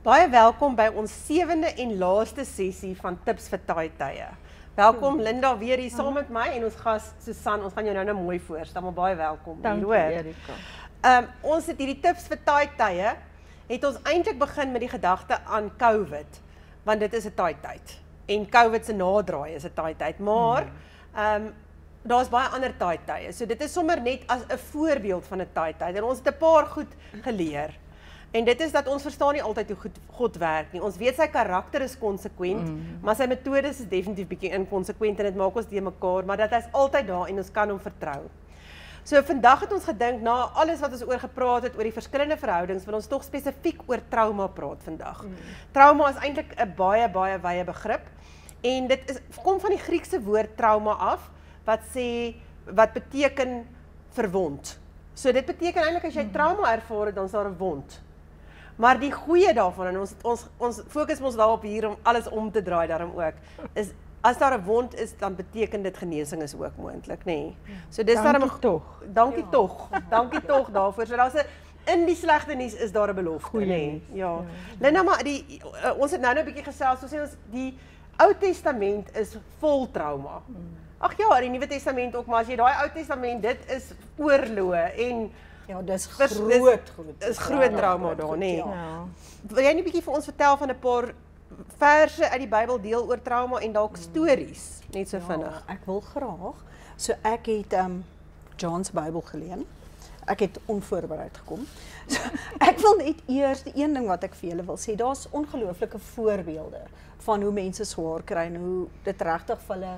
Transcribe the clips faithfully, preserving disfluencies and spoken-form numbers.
Baie welkom by ons sewende en laaste sessie van Tips vir Taai Tye. Welkom Linda weer hier saam met my en ons gas Susan, ons gaan jou nou nou mooi voorstel, maar baie welkom. Dankie Erika. Um, ons het hierdie Tips vir Taai Tye, het ons eintlik begin met die gedagte aan COVID, want dit is 'n taai tyd. En COVID se nadraai is 'n taai tyd, maar um, daar's baie ander taai tye. So dit is sommer net as 'n voorbeeld van 'n taai tyd. En ons het 'n paar goed geleer. En dit is dat ons verstaan nie altyd hoe goed God werk nie. Ons weet sy karakter is konsekwent, mm. maar sy metodes is definitief bietjie inkonsekwent en dit maak ons de mekaar, maar dat hy's altyd daar en ons kan hom vertrou. So vandag het ons gedink, na alles wat ons oor gepraat het, oor die verskillende verhoudings, wil ons toch spesifiek oor trauma praat vandag. Mm. Trauma is eintlik 'n baie, baie wye begrip, en dit is, kom van die Griekse woord trauma af, wat sê, wat beteken verwond. So dit beteken eintlik as jy trauma ervaar het, dan is daar 'n wond. Maar die goeie daarvan, en ons, ons, ons fokus ons daarop hier om alles om te draai daarom ook, is as daar 'n wond is, dan beteken dit genesing is ook moontlik, nê. Nee. So dis dankie daarom tog. Dankie ja. tog. Dankie tog daarvoor. So daar's 'n in die slegte nuus is daar 'n belofte, nê. Nee. Ja. ja. Linda, maar die uh, ons het nou nou 'n bietjie gesels, so sê ons die Ou Testament is vol trauma. Ag ja, die Nuwe Testament ook, maar as jy daai Ou Testament, dit is oorloë en ja, dis groot, groot. Dis groot trauma daar, nê. Ja. Wil jy nie bietjie vir ons vertel van 'n paar verse uit die Bybel deel oor trauma en dalk stories, net so ja, vinnig? Ek wil graag. So ek het um, John's Bybel geleen. Ek het onvoorbereid gekom. So, ek wil net eers die een ding wat ek vir julle wil sê, daar's ongelooflike voorbeelde van hoe mense swaar kry en hoe dit regtig vir hulle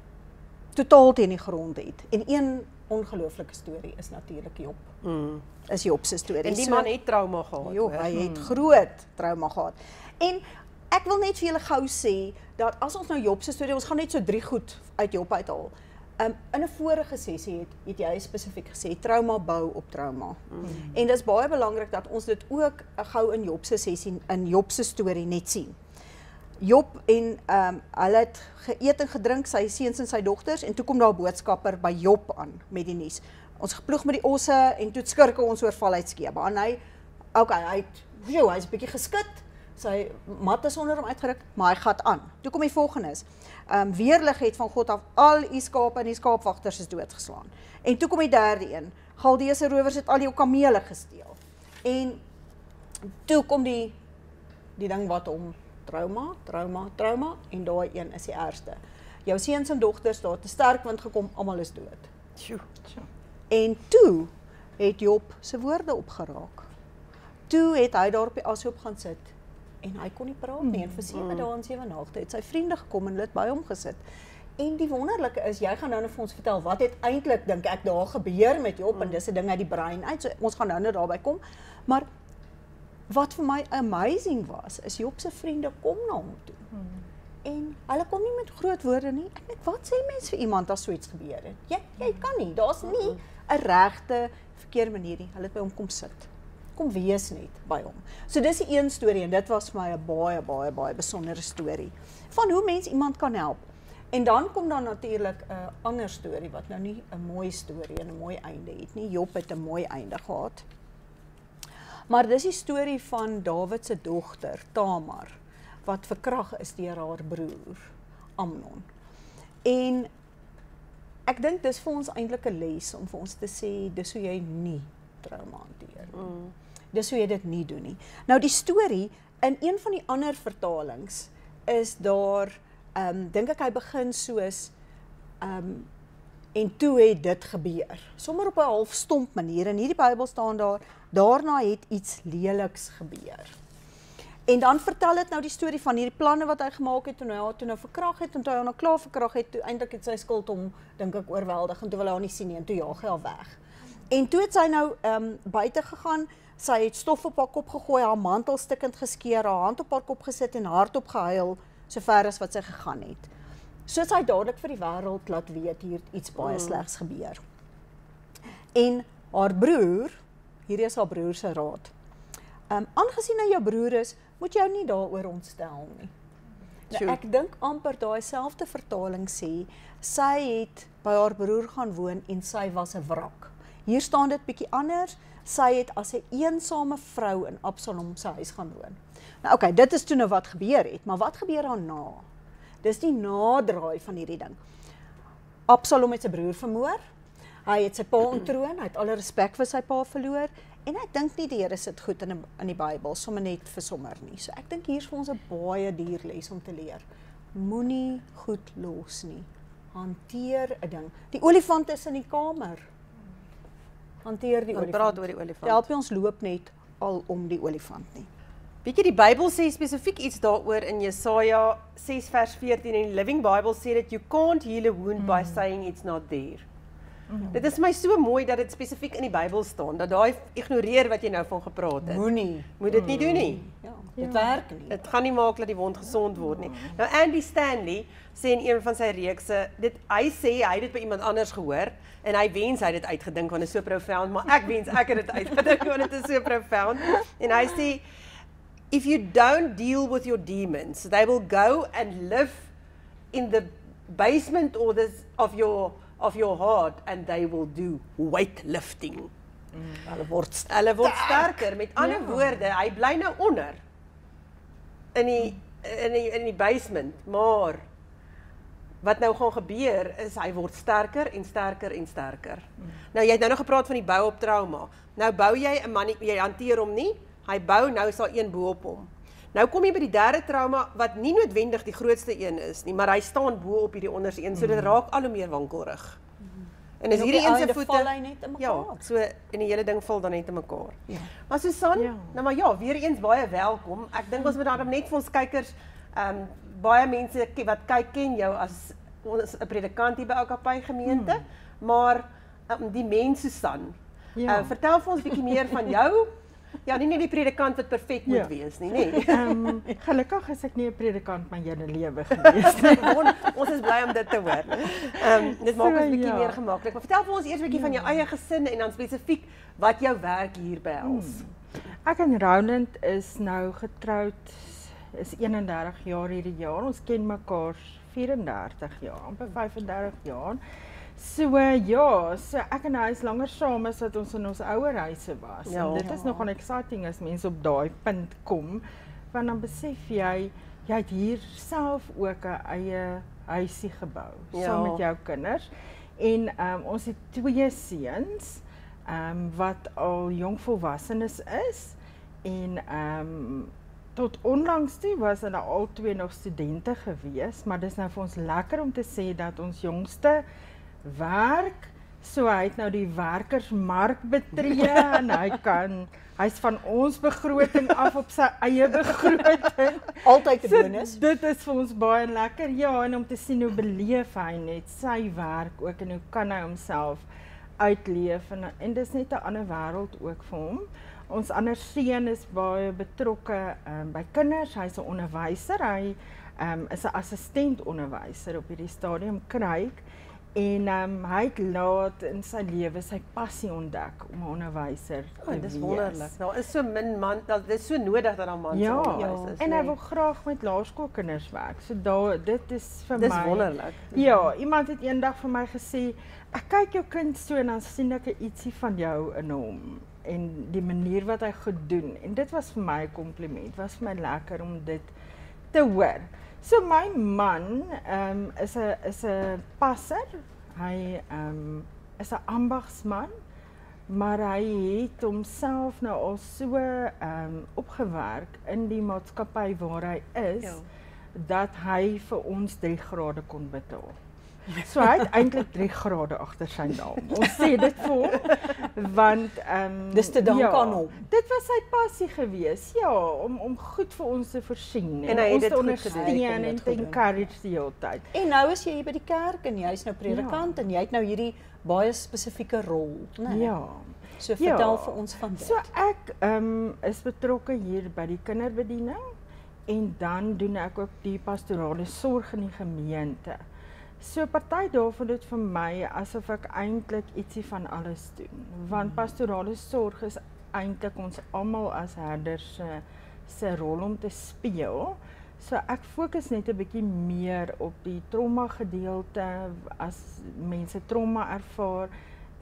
totaal teen die grond het. En een ongelooflike storie is natuurlik Job. Mm. Is Job se storie. En die man het trauma gehad. Jo, hy het hmm. groot trauma gehad. En ek wil net vir julle gou sê dat as ons nou Job se storie, ons gaan net so drie goed uit Job uithaal. Um, in 'n vorige sessie het, het jy spesifiek gesê trauma bou op trauma. Mm. En dis baie belangrik dat ons dit ook gou in Job se sessie, in Job se storie net sien. Job en um, hulle het geëet en gedrink, sy seuns en sy dogters, en toe kom daar 'n boodskapper by Job aan met die nuus. Ons geploeg met die osse en toe skurke ons oorval uit Skeba. En hy, okay, hy het, jo, hy's 'n bietjie geskit, sy mat is onder hom uitgeruk, maar hy gaan aan. Toe kom die volgenes. Um, weerlig het van God af al die skape en die skaapwagters is doodgeslaan. En toe kom die derde een. Galdeese rowers het al jou kamele gesteel. En toe kom die die ding wat om trauma, trauma, trauma, en daai een is die ergste. Jou seuns en dogters, daar het 'n sterk wind gekom, almal is dood. Tjoe, tjoe. En toe het Job se woorde opgeraak. Toe het hy daar op die ashoop gaan sit, en hy kon nie praat nie, en vir sewe dae en sewe nagte het sy vriende gekom en hulle het by hom gesit. En die wonderlike is, jy gaan nou net vir ons vertel, wat het eintlik, dink ek, daar gebeur met Job, en dis 'n ding uit die brein uit, so ons gaan nou net daarby kom, maar wat vir my amazing was, is Job se vriende kom na hom toe. Hmm. En hulle kom nie met groot woorde nie. Ek net, wat sê mens vir iemand as so iets gebeur het? Jy, jy kan nie, daar's nie 'n regte verkeerde manier nie. Hulle het by hom kom sit. Kom wees net by hom. So dis die een storie, en dit was vir my 'n baie, baie, baie besondere storie, van hoe mens iemand kan help. En dan kom daar natuurlik 'n ander storie, wat nou nie 'n mooi storie en 'n mooi einde het nie. Job het 'n mooi einde gehad. Maar dis die storie van Dawid se dogter, Tamar, wat verkragt is deur haar broer, Amnon. En ek dink dis vir ons eintlik 'n les, om vir ons te sê, dis hoe jy nie trauma hanteer. Mm. Dis hoe jy dit nie doen nie. Nou die storie, in een van die ander vertalings, is daar, um, dink ek hy begin soos, um, en toe het dit gebeur. Sommer op 'n half stomp manier, in hierdie Bybel staan daar, daarna het iets leliks gebeur. En dan vertel dit nou die storie van hierdie planne wat hy gemaak het, toe hy haar toe nou verkragt het, en toe hy haar nou klaar verkragt het, toe eintlik het sy skuld hom, dink ek, oorweldig, en toe wil hy haar nie sien nie, en toe jaag hy haar weg. En toe het sy nou um, buite gegaan, sy het stof op haar kop gegooi, haar mantel stikkend geskeer, haar hand op haar kop gesit en hardop gehuil, so ver as wat sy gegaan het. So sy dadelik vir die wêreld laat weet, hier het iets baie slegs gebeur. En haar broer, hier is haar broer se raad, um, aangesien hy jou broer is, moet jou nie daaroor ontstel nie. Nou, ek dink amper daai selfde vertaling sê, sy het by haar broer gaan woon en sy was 'n wrak. Hier staan dit bietjie anders, sy het as 'n eensame vrou in Absalom se huis gaan woon. Nou oké, okay, dit is toe nou wat gebeur het, maar wat gebeur daarna? Dis die nadraai van hierdie ding. Absalom het sy broer vermoor, hy het sy pa ontroon, hy het alle respek vir sy pa verloor, en ek dink nie die Here sit goed in, in die Bybel, sommer net vir sommer nie. So ek dink hier is vir ons 'n baie duur les om te leer. Moenie goed los nie. Hanteer 'n ding. Die olifant is in die kamer. Hanteer die Ons olifant. praat oor die olifant. Help ons loop net al om die olifant nie. Weet jy, die Bybel sê spesifiek iets daaroor in Jesaja ses vers veertien, en die Living Bible sê dat you can't heal a wound mm. by saying it's not there. Mm. Dit is my so mooi dat dit spesifiek in die Bybel staan, dat daai ignoreer wat jy nou van gepraat het. Moenie. Moet dit nie doen nie. Ja, dit ja. werk nie. Dit gaan nie maak dat die wond gesond word nie. Nou Andy Stanley sê in een van sy reekse, dit hy sê hy het dit by iemand anders gehoor en hy wens hy het dit uitgedink want dit is so profound, maar ek wens ek het dit uitgedink want dit is so profound. En hy sê if you don't deal with your demons, they will go and live in the basement or this of your of your heart and they will do weightlifting. Mm. Hulle word hulle word sterker. Met ander ja. woorde, hy bly nou onder in die in die in die basement, maar wat nou gaan gebeur is hy word sterker en sterker en sterker. Mm. Nou jy het nou nog gepraat van die bou op trauma. Nou bou jy 'n man, jy hanteer hom nie. Hy bou, nou is daar een bo op hom. Nou kom jy by die derde trauma, wat nie noodwendig die grootste een is nie, maar hy staan bo op hierdie onderste een, so dit raak al hoe meer wankelrig. En as hierdie een se voete, val hy net in mekaar. Ja, so en die hele ding val dan net in mekaar. Ja. Maar Susan, Ja. nou maar ja, weer eens baie welkom. Ek dink ons moet daarom net vir ons kykers, ehm um, baie mense ke- wat kyk ken jou as ons 'n predikant hier by Okapai gemeente, maar um, die mens Susan. Ja. Uh, vertel vir ons 'n bietjie meer van jou. Ja, nie net die predikant wat perfek moet Ja. wees nie, nee. Um, gelukkig is ek nie 'n predikant my hele lewe gewees nie. Ons is bly om dit te hoor. Ehm um, dit maak So, ons 'n bietjie ja. meer gemaklik. Maar vertel vir ons eers 'n bietjie van jou eie gesin en dan spesifiek wat jou werk hier behels. Hmm. Ek en Roland is nou getroud, is eenendertig jaar hierdie jaar. Ons ken mekaar vierendertig jaar, amper vyfendertig jaar. So ja, so ek en hy is langer saam as wat ons in ons ouer huise was. Ja. En dit is nogal exciting as mense op daai punt kom, want dan besef jy, jy het hier self ook 'n eie huisie gebou, Ja. saam met jou kinders. En um, ons het twee seuns, um, wat al jong volwassenes is, en um, tot onlangs toe was hulle al twee nog studente gewees, maar dis nou vir ons lekker om te sê dat ons jongste werk, so hy het nou die werkersmark betree en hy kan, hy's van ons begroting af op sy eie begroting. Altyd 'n So, bonus. dit is vir ons baie lekker, ja, en om te sien hoe beleef hy net sy werk ook en hoe kan hy homself uitleef en, en dis net 'n ander wêreld ook vir hom. Ons ander seun is baie betrokke um, by kinders, hy's 'n onderwyser, hy um, is 'n assistent onderwyser op hierdie stadium Kruik. En um, hy het laat in sy lewe sy passie ontdek om 'n onderwyser te Oh, dis wees. wonderlik. Daar is so min man, dit is so nodig dat daar mans Ja, onderwys is. en hy nee. wil graag met laerskoolkinders werk. So daar, dit is vir Dis my. wonderlik. Ja, iemand het eendag vir my gesê, ek kyk jou kind so en dan sien ek 'n ietsie van jou in hom en die manier wat hy goed doen. En dit was vir my 'n kompliment. Was vir my lekker om dit te hoor. So my man um, is 'n is 'n passer. Hy um, is 'n ambagsman, maar hy het homself nou al so um, opgewerk in die maatskappy waar hy is, Ja. dat hy vir ons drie grade kon betaal. So hy het eintlik drie grade agter sy naam. Ons sê dit vir hom, want um, Dis te danke aan hom. Dit was sy passie gewees, ja, om om goed vir ons te voorsien En hy het ons dit te goed ondersteun gedoen. Hy kon en dit te goed doen. encourage die hele tyd. En nou is jy hier by die kerk en jy's nou predikant Ja. en jy het nou hierdie baie spesifieke rol, né? Ja. So Ja. vertel vir ons van dit. So ek um, is betrokke hier by die kinderbediening en dan doen ek ook die pastorale sorg in die gemeente. So party daarvan dit vir my asof ek eintlik ietsie van alles doen, want pastorale sorg is eintlik ons almal as herders se se rol om te speel. So ek fokus net 'n bietjie meer op die trauma gedeelte as mense trauma ervaar,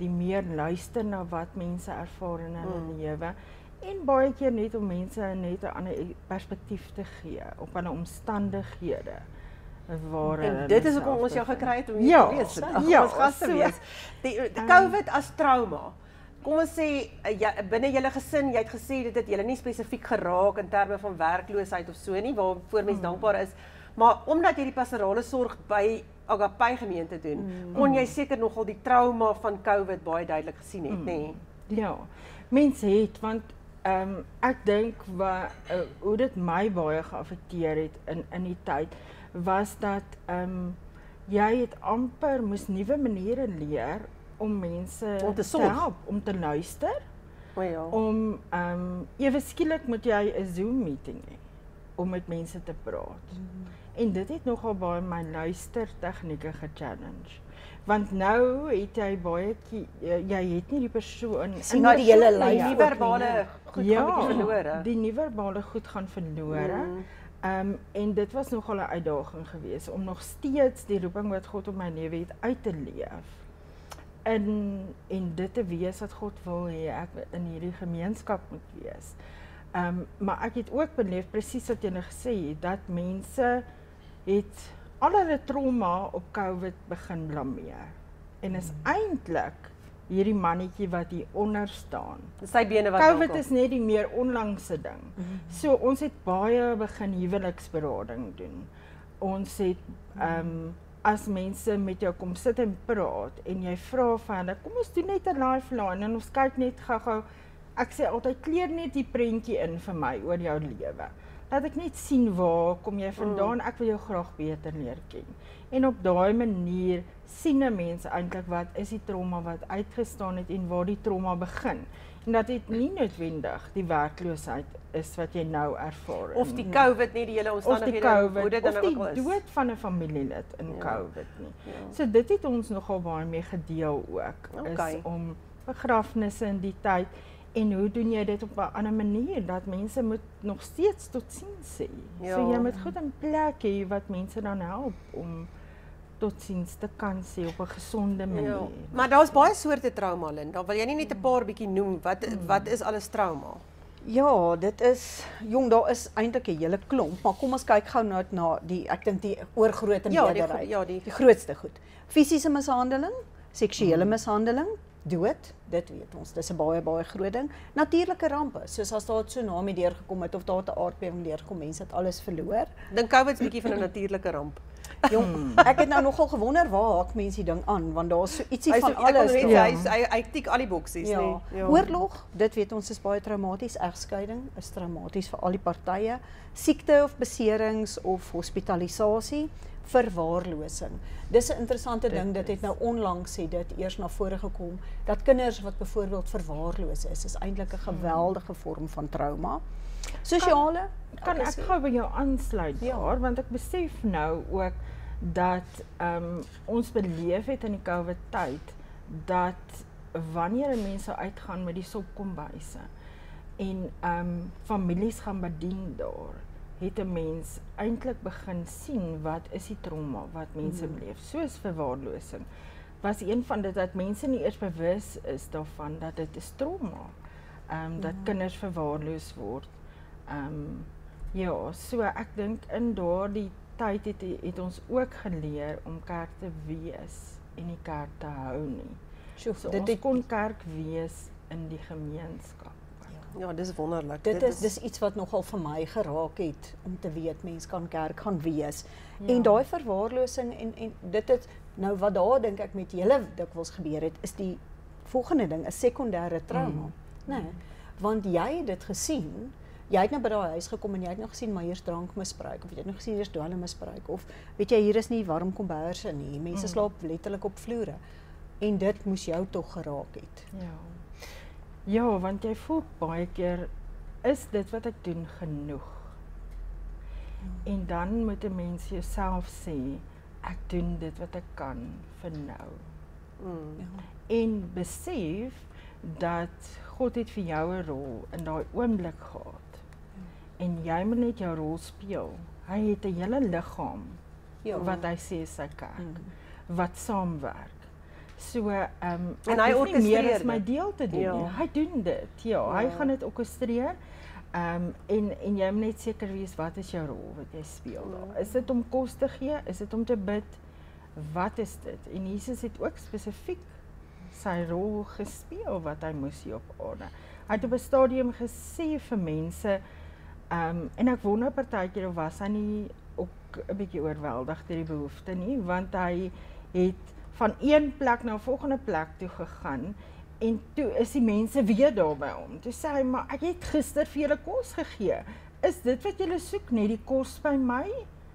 die meer luister na wat mense ervaar in hulle mm. lewe en baie keer net om mense net 'n ander perspektief te gee op hulle omstandighede. Waar en dit is hoekom ons jou gekry het om hier ja, te wees, ja, ons gas te so, wees. Die, die COVID as trauma. Kom ons sê, ja, binne julle gesin, jy het gesê dit het julle nie spesifiek geraak in terme van werkloosheid of so nie, waarvoor mens mm. dankbaar is, maar omdat jy die pastorale sorg by Agape gemeente doen, mm. kon jy seker nogal die trauma van COVID baie duidelik gesien het, mm. nê? Nee? Ja, mense het, want um, ek dink wat uh, hoe dit my baie geaffekteer het in in die tyd was dat um, jy het amper moes nuwe maniere leer om mense om te, te help, om te luister, oh ja. om um, ewe skielik moet jy 'n Zoom meeting hê om met mense te praat. Mm. En dit het nogal baie my luister tegnieke gechallenge. Want nou het jy baie jy het nie die persoon sien nou die hele lyf die verbale goed ja, gaan bietjie verlore. Die nie verbale goed gaan verlore. Mm. Um, en dit was nogal 'n uitdaging geweest om nog steeds die roeping wat God op my lewe het uit te leef. En en dit te wees wat God wil hê ek in hierdie gemeenskap moet wees. Um, maar ek het ook beleef presies wat jy nou gesê het dat mense het al hulle trauma op COVID begin blameer. En is mm. eintlik hierdie mannetjie wat hier onder staan. Sy bene wat COVID is net die meer onlangse ding. Mm -hmm. So ons het baie begin huweliksberading doen. Ons het um, as mense met jou kom sit en praat en jy vra vir hulle, kom ons doen net 'n lifeline en ons kyk net gou-gou. Ek sê altyd kleer net die prentjie in vir my oor jou lewe. Laat ek net sien waar kom jy vandaan, ek wil jou graag beter leer ken. En op daai manier sien 'n mens eintlik wat is die trauma wat uitgestaan het en waar die trauma begin. En dat dit nie noodwendig die werkloosheid is wat jy nou ervaar. Of die COVID nie die hele omstandighede hoe dit dan ook al is. Of die dood van 'n familielid in ja. COVID nie. Ja. So dit het ons nogal baie mee gedeel ook, okay. is om begrafnisse in die tyd. En hoe doen jy dit op 'n ander manier, dat mense moet nog steeds totsiens sê. Ja. So jy moet goed in plek hê wat mense dan help om totsiens te kan sê op 'n gesonde manier. Ja. Maar daar's baie soorte trauma, Linda. Wil jy nie net 'n paar bietjie noem, wat hmm. wat is alles trauma? Ja, dit is, jong, daar is eintlik 'n hele klomp, maar kom ons kyk gou nou na die, ek dink die oorgrootste ja, meerderheid. Ja, die, die grootste goed. Fisiese mishandeling, seksuele hmm. mishandeling, dood, dit weet ons, dis 'n baie baie groot ding. Natuurlike rampe, soos as daar 'n tsunami deurgekom het of daar 'n aardbewing deurgekom, mense het alles verloor. Dink COVID's bietjie van 'n natuurlike ramp. Jong, ek het nou nogal gewonder waar haak mense die ding aan, want daar's so ietsie van so, alles. Net, ja. Hy hy, hy tik al die boksies, ja. nee. Ja. Oorlog, dit weet ons is baie traumaties, egskeiding is traumaties vir al die partye. Siekte of beserings of hospitalisasie, verwaarlosing. Dis 'n interessante dit ding, dit het nou onlangs het dit eers na vore gekom dat kinders wat byvoorbeeld verwaarloos is, is eintlik 'n geweldige vorm van trauma. Sosiale, kan, kan ek gou by jou aansluit daar, ja. want ek besef nou ook dat um, ons beleef het in die COVID tyd dat wanneer mense uitgaan met die sopkombuise en um, families gaan bedien daar, het 'n mens eintlik begin sien wat is die trauma wat mense mm. beleef, soos verwaarlosing. Was een van dit dat mense nie eers bewus is daarvan dat dit is trauma, um, dat mm. kinders verwaarloos word. Um, ja, so ek dink in daardie tyd het, het ons ook geleer om kerk te wees en nie kerk te hou nie. So, so dit ons het, kon kerk wees in die gemeenskap. Ja, dis wonderlik. Dit, dit is dis iets wat nogal vir my geraak het om te weet mens kan kerk gaan wees. Ja. En daai verwaarlosing en en dit het nou wat daar dink ek met julle dikwels gebeur het, is die volgende ding, 'n sekondêre trauma, mm. né? Nee, want jy het dit gesien. Jy het nou by daai huis gekom en jy het nou gesien maar hier's drankmisbruik of jy het nou gesien hier's dwelmmisbruik of weet jy hier is nie warm komberse nie. Mense mm. slaap letterlik op vloere. En dit moes jou tog geraak het. Ja. Ja, want jy voel baie keer, is dit wat ek doen genoeg? Hmm. En dan moet 'n mens jouself sê, ek doen dit wat ek kan vir nou. Hmm. Ja. En besef dat God het vir jou 'n rol in daai oomblik gehad. Hmm. En jy moet net jou rol speel. Hy het 'n hele liggaam, ja. wat hy sê is sy kerk, hmm. wat saamwerk. So, ehm um, En hy meer orkestreer as my dit. deel te doen. Ja. Ja. Hy doen dit. Ja, hy Ja. gaan dit orkestreer. Ehm um, en en jy moet net seker wees wat is jou rol wat jy speel daar. Is dit om kos te gee? Is dit om te bid? Wat is dit? En Jesus het ook spesifiek sy rol gespeel wat hy moes hier op aarde. Hy het op 'n stadium gesê vir mense, ehm um, en ek wonder partykeer of was hy nie ook 'n bietjie oorweldig deur die behoefte nie, want hy het van een plek na 'n volgende plek toe gegaan en toe is die mense weer daar by hom. Toe sê hy, maar ek het gister vir julle kos gegee. Is dit wat julle soek, net die kos by my?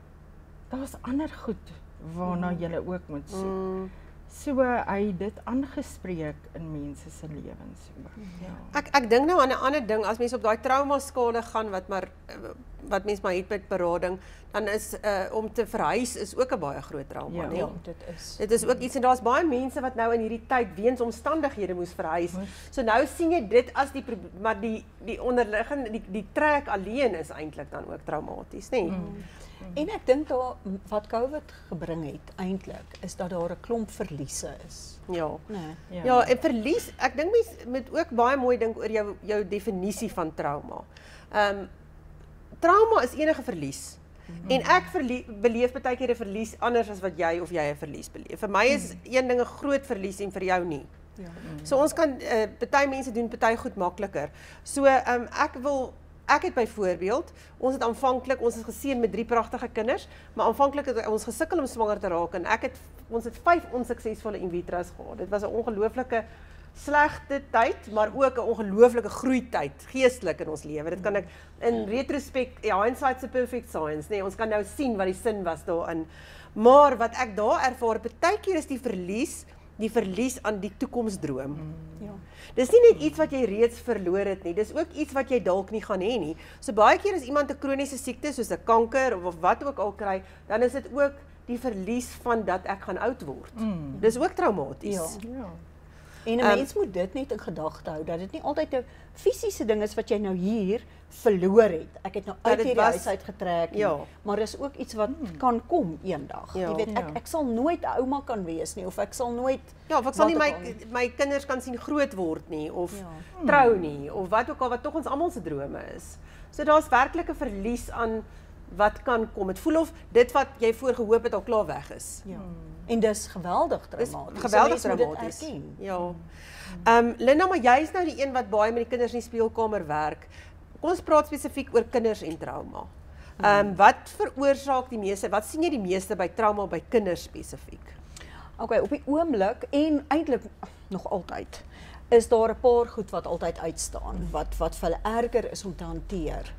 Daar's ander goed waarna mm. julle ook moet soek. Mm. So hy het dit aangespreek in mense se lewens ook. Ja. Ek ek dink nou aan 'n ander ding, as mens op daai trauma skale gaan wat maar wat mens maar het met berading, dan is uh, om te verhuis is ook 'n baie groot trauma, Ja. nee. Ja, dit is. Dit is ook iets en daar's baie mense wat nou in hierdie tyd weens omstandighede moes verhuis. So nou sien jy dit as die maar die die onderliggende die die trek alleen is eintlik dan ook traumaties, nê? Nee? Mm. En ek dink daar wat COVID gebring het eintlik is dat daar 'n klomp verliese is. Ja. Nee. Ja. ja, en verlies, ek dink mense moet ook baie mooi dink oor jou jou definisie van trauma. Ehm um, trauma is enige verlies. Mm. En ek verlie, beleef baie keer 'n verlies anders as wat jy of jy 'n verlies beleef. Vir my is mm. een ding 'n groot verlies en vir jou nie. Ja. Mm. So ons kan uh, party mense doen party goed makliker. So ehm um, ek wil Ek het byvoorbeeld, ons het aanvanklik, ons is geseën met drie pragtige kinders, maar aanvanklik het ons gesukkel om swanger te raak en ek het ons het vyf onsuksesvolle in vitro's gehad. Dit was 'n ongelooflike slegte tyd, maar ook 'n ongelooflike groeityd geestelik in ons lewe. Dit kan ek in retrospek, ja, hindsight's a perfect science, nee, ons kan nou sien wat die sin was daarin. Maar wat ek daar ervaar, baie keer is die verlies, die verlies aan die toekomsdroom. Ja. Dis nie net iets wat jy reeds verloor het nie, dis ook iets wat jy dalk nie gaan hê nie. So baie keer as iemand 'n kroniese siekte soos 'n kanker of, of wat ook al kry, dan is dit ook die verlies van dat ek gaan oud word. Mm. Dis ook traumaties. Ja. Ja. En 'n Um, mens moet dit net in gedagte hou dat dit nie altyd 'n fisiese ding is wat jy nou hier verloor het. Ek het nou Dat uit dit hierdie was- huis uitgetrek, nie, Ja. maar dis ook iets wat hmm. kan kom eendag. Ja. Jy weet, ek Ja. ek sal nooit 'n ouma kan wees nie of ek sal nooit Ja, of ek sal nie wat my ook al nie. my kinders kan sien groot word nie of Ja. trou nie of wat ook al wat tog ons almal se drome is. So daar's werklik 'n verlies aan wat kan kom. Dit voel of dit wat jy voor gehoop het al klaar weg is. Ja. En dis geweldig Dis dramaties. geweldig So mense moet dit dramaties. erken. Ja. Ehm um, Linda, maar jy is nou die een wat baie met die kinders in die speelkamer werk. Kom ons praat spesifiek oor kinders en trauma. Ehm um, wat veroorsaak die meeste? Wat sien jy die meeste by trauma by kinders spesifiek? Okay, op die oomblik en eintlik nog altyd is daar 'n paar goed wat altyd uitstaan wat wat vir hulle erger is om te hanteer.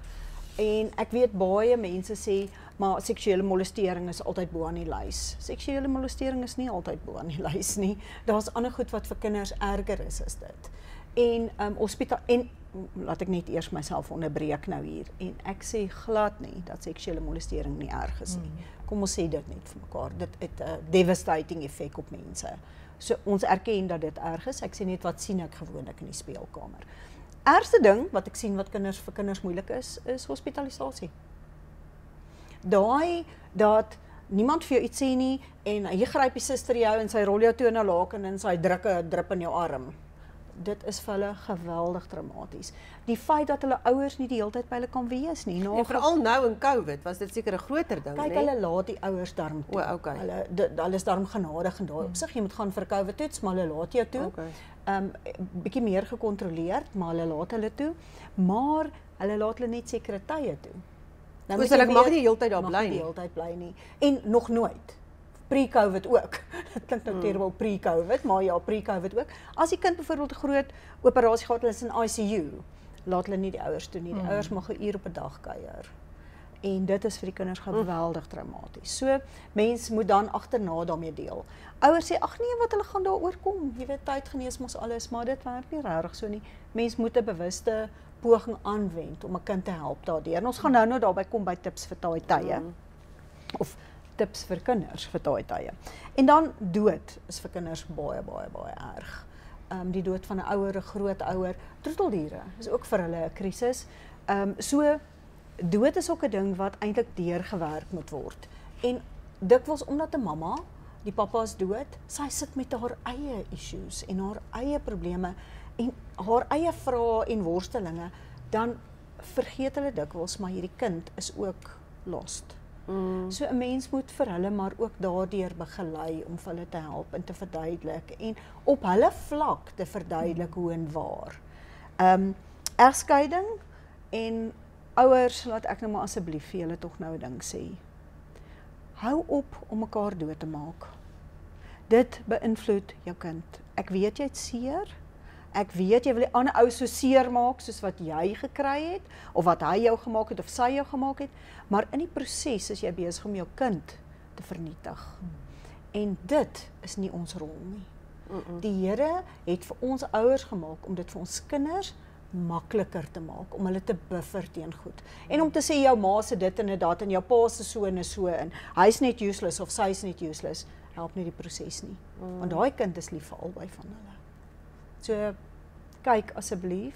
En ek weet baie mense sê maar seksuele molestering is altyd bo aan die lys. Seksuele molestering is nie altyd bo aan die lys nie. Daar's ander goed wat vir kinders erger is as dit. En um hospitaal en laat ek net eers myself onderbreek nou hier en ek sê glad nie dat seksuele molestering nie erg is nie. Kom ons sê dit net vir mekaar. Dit het 'n devastating effek op mense. So ons erken dat dit erg is. Ek sê net wat sien ek gewoonlik in die speelkamer. Ergste ding wat ek sien wat kinders vir kinders moeilik is, is hospitalisasie. Daai dat niemand vir jou iets sê nie en hy gryp die suster jou en sy rol jou toe in 'n laken en sy druk 'n drup in jou arm. Dit is vir hulle geweldig traumaties. Die feit dat hulle ouers nie die hele tyd by hulle kan wees nie. En veral nou in COVID was dit seker 'n groter ding, Kyk, né? hulle laat die ouers darm toe. O, okay. Hulle de, hulle is darm genadig en daai op sig jy moet gaan vir 'n COVID toets, maar hulle laat jou toe. Okay. Um bietjie meer gekontroleerd, maar hulle laat hulle toe. Maar hulle laat hulle net sekere tye toe. Dus moet hulle jy mag weet, nie die hele tyd daar mag bly nie. Die nie. hele tyd bly nie. En nog nooit. Pre-COVID ook. Dit klink nou terrible pre-COVID, maar ja, pre-COVID ook. As die kind byvoorbeeld 'n groot operasie gehad het, hulle is in I C U, laat hulle nie die ouers toe nie. Die mm. ouers mag 'n uur op 'n dag kuier. En dit is vir die kinders geweldig traumaties. So mense moet dan agterna daarmee deel. Ouers sê ag nee, wat hulle gaan daaroor kom. Jy weet tyd genees mos alles, maar dit werk nie regtig so nie. Mens moet 'n bewuste poging aanwend om 'n kind te help daardeur. En ons gaan nou nou daarby kom by tips vir daai tye. Mm. Of tips vir kinders vir daai tye. En dan dood is vir kinders baie baie baie erg. Ehm um, die dood van 'n ouer, 'n grootouer, troeteldiere is ook vir hulle 'n krisis. Ehm um, so dood is ook 'n ding wat eintlik deurgewerk moet word. En dikwels omdat 'n mamma die pappa is dood, sy sit met haar eie issues en haar eie probleme en haar eie vrae en worstelinge, dan vergeet hulle dikwels, maar hierdie kind is ook lost. Mm. So 'n mens moet vir hulle maar ook daardeur begelei om vir hulle te help en te verduidelik en op hulle vlak te verduidelik mm. hoe en waar. Um, egskeiding en ouers, laat ek nou maar asseblief vir julle tog nou 'n ding sê. Hou op om mekaar dood te maak. Dit beïnvloed jou kind. Ek weet jy het seer. Ek weet jy wil die ander ou so seer maak soos wat jy gekry het, of wat hy jou gemaak het, of sy jou gemaak het, maar in die proses is jy besig om jou kind te vernietig. Hmm. En dit is nie ons rol nie. Mm -mm. Die Here het vir ons ouers gemaak om dit vir ons kinders makliker te maak, om hulle te buffer teen goed. En om te sê, jou ma se dit en dat, en jou pa se so en so, en hy's net useless, of sy's net useless, help nie die proses nie. Mm. Want daai kind is lief vir albei van hulle. So, kyk asseblief.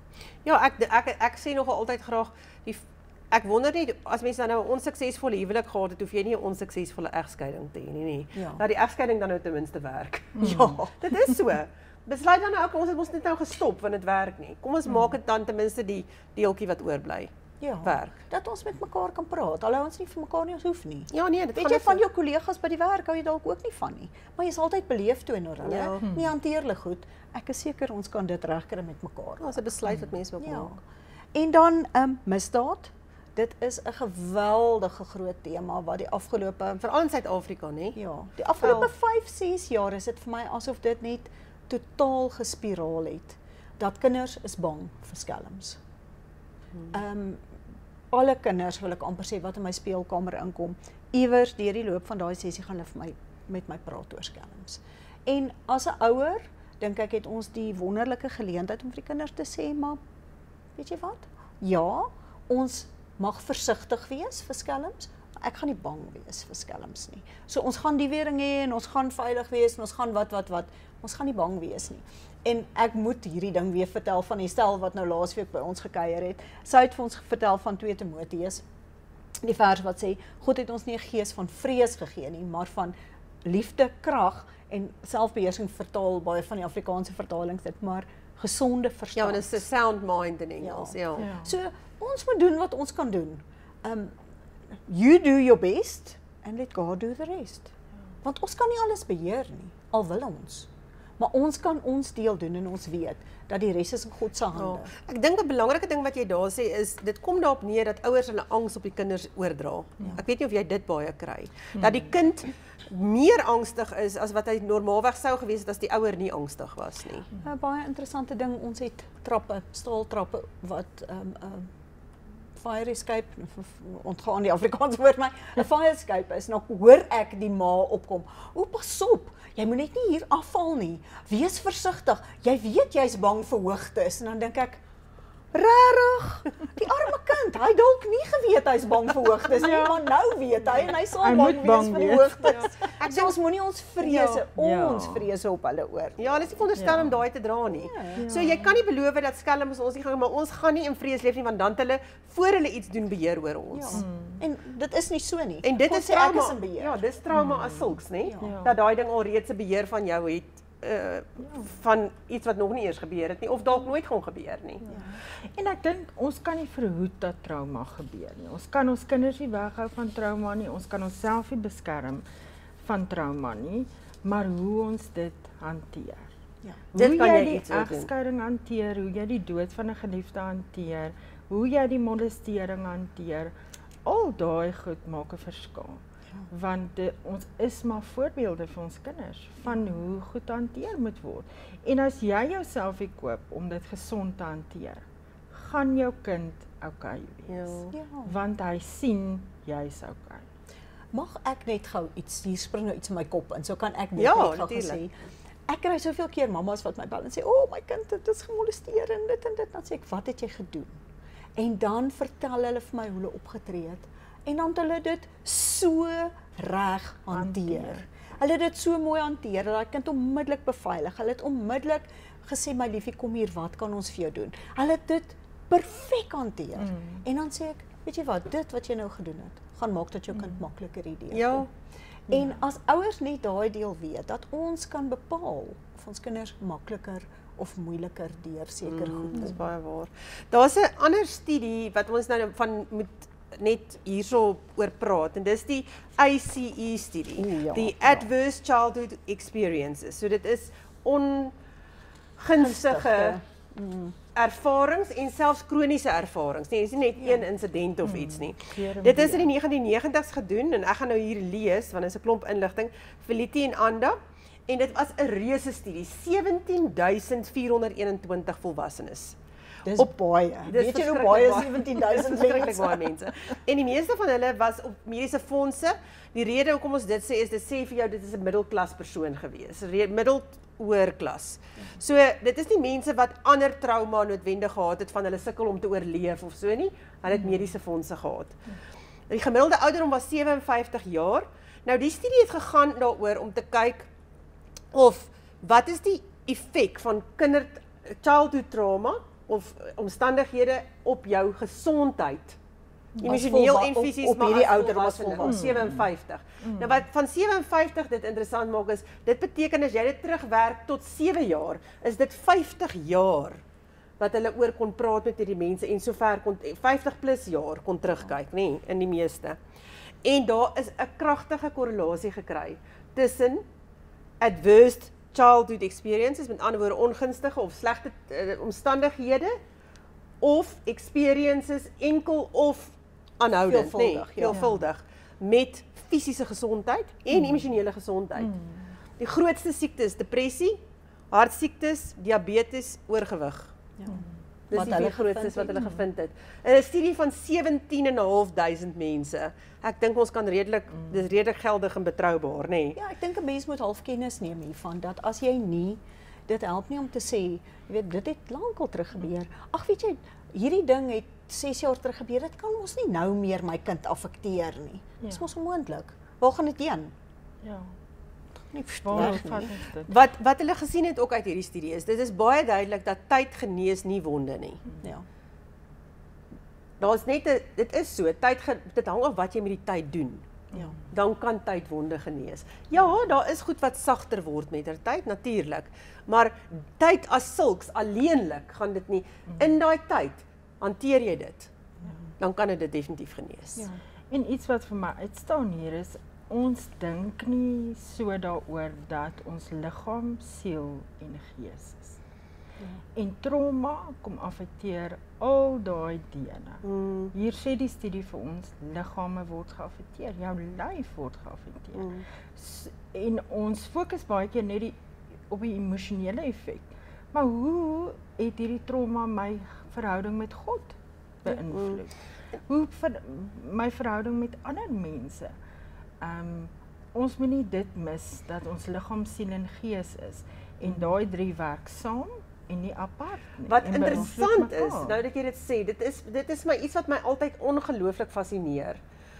Ja, ek, ek, ek, ek sê nogal altyd graag, die, ek wonder nie, as mense nou 'n onsuksesvolle huwelik gehad het, hoef jy nie 'n onsuksesvolle egskeiding te hê nie, nie. Ja. Dat die egskeiding dan nou ten minste werk. Mm. Ja. Dit is so. Besluit dan nou ook, ons het ons net nou gestop, want dit werk nie. Kom ons mm. maak dit dan ten minste die deeltjie wat oorbly. Ja, werk. Dat ons met mekaar kan praat. Alhoewel ons nie vir mekaar nie, ons hoef nie. Ja, nee, dit weet jy, van jou kollegas by die werk hou jy dalk ook nie van nie. Maar jy is altyd beleef teenoor hulle. Ja. Nie hanteerlik goed. Ek is seker ons kan dit regkry met mekaar. Ja, 'n besluit wat mense wil ja. maak. En dan um, misdaad. Dit is 'n geweldige groot tema wat die afgelope, veral in Suid-Afrika, nê? Ja, die afgelope vyf, ses jaar is dit vir my asof dit net totaal gespiraal het. Dat kinders is bang vir skelms. Ehm hmm. um, alle kinders, wil ek amper sê, wat in my speelkamer inkom, iewers deur die loop van daai sessie gaan hulle vir my met my praat oor skelms. En as 'n ouer, dink ek het ons die wonderlike geleentheid om vir die kinders te sê, maar weet jy wat? Ja, ons mag versigtig wees vir skelms, maar ek gaan nie bang wees vir skelms nie. So ons gaan die wering hê en ons gaan veilig wees en ons gaan wat wat wat, ons gaan nie bang wees nie. En ek moet hierdie ding weer vertel van Estel wat nou laasweek by ons gekuier het. Sy het vir ons vertel van twee Timoteus, die vers wat sê, God het ons nie 'n gees van vrees gegee nie, maar van liefde, krag en selfbeheersing, vertaal baie van die Afrikaanse vertalings dit, maar gesonde verstand. Ja, want dit is 'n sound mind in Engels, ja. ja. ja. So ons moet doen wat ons kan doen. Um, you do your best and let God do the rest. Want ons kan nie alles beheer nie, al wil ons. Maar ons kan ons deel doen en ons weet dat die res is in God se hande. Ja, ek dink 'n belangrike ding wat jy daar sê is, dit kom daarop neer dat ouers hulle angs op die kinders oordra. Ja. Ek weet nie of jy dit baie kry. Hmm. Dat die kind meer angstig is as wat hy normaalweg sou gewees het as die ouer nie angstig was nie. 'n hmm. Baie interessante ding, ons het trappe, staaltrappe wat um, um, fire escape, ontgaan die Afrikaanse woord my, 'n fire escape is, nou hoor ek die ma opkom. O, pas op, jy moet net nie hier afval nie, wees versigtig, jy weet jy's bang vir hoogtes, en dan dink ek, rarig, die arme kind, hy dalk nie geweet hy's bang vir hoogtes nie, ja. maar nou weet hy, en hy sal hy bang, bang wees vir die hoogtes. Ja. Ek sê, ons moenie ons vrese, ja. ons vrese op hulle oor. Ja, hulle is nie veronderstel ja. om daai te dra nie. Ja. So jy kan nie beloof dat skelms ons nie gaan, maar ons gaan nie in vrees leef nie, want dan hulle, voor hulle iets doen, beheer oor ons. Ja. Hmm. En dit is nie so nie. En dit God is sê, trauma, ek is in beheer. ja, dis trauma hmm. as sulks, nie? Ja. Dat daai ding al reeds 'n beheer van jou het, Uh, van iets wat nog nie eers gebeur het nie, of dalk nooit gaan gebeur nie. Ja. En ek dink, ons kan nie verhoed dat trauma gebeur nie. Ons kan ons kinders nie weghou van trauma nie, ons kan onsself nie beskerm van trauma nie, maar hoe ons dit hanteer. Ja. Hoe Dit kan jy jy die iets oor doen. egskeiding hanteer, hoe jy die dood van 'n geliefde hanteer, hoe jy die molestering hanteer, al daai goed maak 'n verskil. Want de, ons is maar voorbeelde vir ons kinders van hoe goed hanteer moet word. En as jy jouself koop om dit gesond te hanteer, gaan jou kind oukei wees. Ja. Want hy sien jy's oukei. Mag ek net gou iets, hier spring nou iets in my kop in, so kan ek net, Ja, net gou natuurlijk. sê. Ek kry soveel keer mammas wat my bel en sê, o, oh, my kind het is gemolesteer en dit en dit. Dan sê ek, wat het jy gedoen? En dan vertel hulle vir my hoe hulle opgetree het. En dan het hulle dit so reg hanteer. hanteer. Hulle het dit so mooi hanteer, hulle het kind onmiddellik beveilig. Hulle het onmiddellik gesê, my liefie, kom hier, wat kan ons vir jou doen? Hulle het dit perfek hanteer. Mm. En dan sê ek, weet jy wat, dit wat jy nou gedoen het, gaan maak dat jou kind mm. makliker hierdeur Ja. kom. En as ouers net daai deel weet dat ons kan bepaal of ons kinders makliker of moeiliker deur seker Mm, goed dis kom. baie waar. Daar's 'n ander studie wat ons nou van moet net hierso oor praat en dis die A C E studie, Oeh, ja, die ja. Adverse Childhood Experiences. So dit is ongunstige Gunstige, ervarings en selfs kroniese ervarings. Nee, dis nie net een insident of iets nie. Keer en Dit is in weer. die negentien negentigs gedoen en ek gaan nou hier lees want dit is 'n klomp inligting. Felitie en Anda en dit was 'n reuse studie, sewentien duisend vierhonderd eenentwintig volwassenes. Dis Op- baie. Dis Weet jy hoe verskriklik baie baie. sewentien duisend Verskriklik mense? baie mense. En die meeste van hulle was op mediese fondse. Die rede hoekom ons dit sê is dit sê vir jou dit is 'n middelklas persoon gewees, Re- middel hoër klas. So dit is nie mense wat ander trauma noodwendig gehad het van hulle sukkel om te oorleef of so nie. Hulle het mediese fondse gehad. Die gemiddelde ouderdom was sewe en vyftig jaar. Nou die studie het gegaan daaroor om te kyk of wat is die effek van kinder childhood trauma of omstandighede op jou gesondheid. Emosioneel volwa- en op- fisies op maar hierdie as ouderdom as volwassene, volwassene. sewe en vyftig. Nou wat van sewe en vyftig dit interessant maak is, dit beteken as jy dit terugwerk tot sewe jaar, is dit vyftig jaar wat hulle oor kon praat met hierdie mense en sover kon vyftig plus jaar kon terugkyk, nê, nee, in die meeste. En daar is 'n kragtige korrelasie gekry tussen adverse childhood experiences, met ander woorde ongunstige of slegte uh, omstandighede of experiences enkel of aanhoudend, nee, Veelvuldig, ja. veelvuldig met fisiese gesondheid en emosionele gesondheid. Die grootste siektes, depressie, hartsiektes, diabetes, oorgewig. Ja. Dis Wat die hulle vier grootstes wat gevind hulle het. gevind het. In 'n studie van sewentien en 'n half duisend mense. Ek dink ons kan redelik dis redelik geldig en betroubaar, nê? Nee. Ja, ek dink 'n mens moet half kennis neem hiervan dat as jy nie dit help nie om te sê, jy weet dit het lankal terug gebeur. Ag weet jy, hierdie ding het ses jaar terug gebeur. Dit kan ons nie nou meer my kind affekteer nie. Dis Ja. mos onmoontlik. Waar gaan dit heen? Ja. Nie Waar verstaan vat nie. ons dit? Wat wat hulle gesien het ook uit hierdie studie is, dit is baie duidelik dat tyd genees nie wonde nie. Ja. Daar's net 'n dit is so, tyd ge, dit hang af wat jy met die tyd doen. Ja. Dan kan tyd wonde genees. Ja, daar is goed wat sagter word met der tyd natuurlik, maar tyd as sulks alleenlik gaan dit nie. In daai tyd hanteer jy dit. Dan kan dit dit definitief genees. Ja. En iets wat vir my uitstaan hier is, ons dink nie so daaroor dat ons liggaam, siel en gees is. En trauma kom affekteer al daai dele. Mm, Hier sê die studie vir ons, liggame word geaffekteer, jou lyf word geaffekteer. mm. S- En ons fokus baie keer net die, op die emosionele effek. Maar hoe het hierdie trauma my verhouding met God beïnvloed? Hoe ver, my verhouding met ander mense? Um, ons moet nie dit mis dat ons liggaam, siel en gees is en daai drie werk saam en nie apart nie. Wat en interessant beïnvloed is, mekaar. nou dat jy dit sê, dit is dit is my iets wat my altyd ongelooflik fascineer.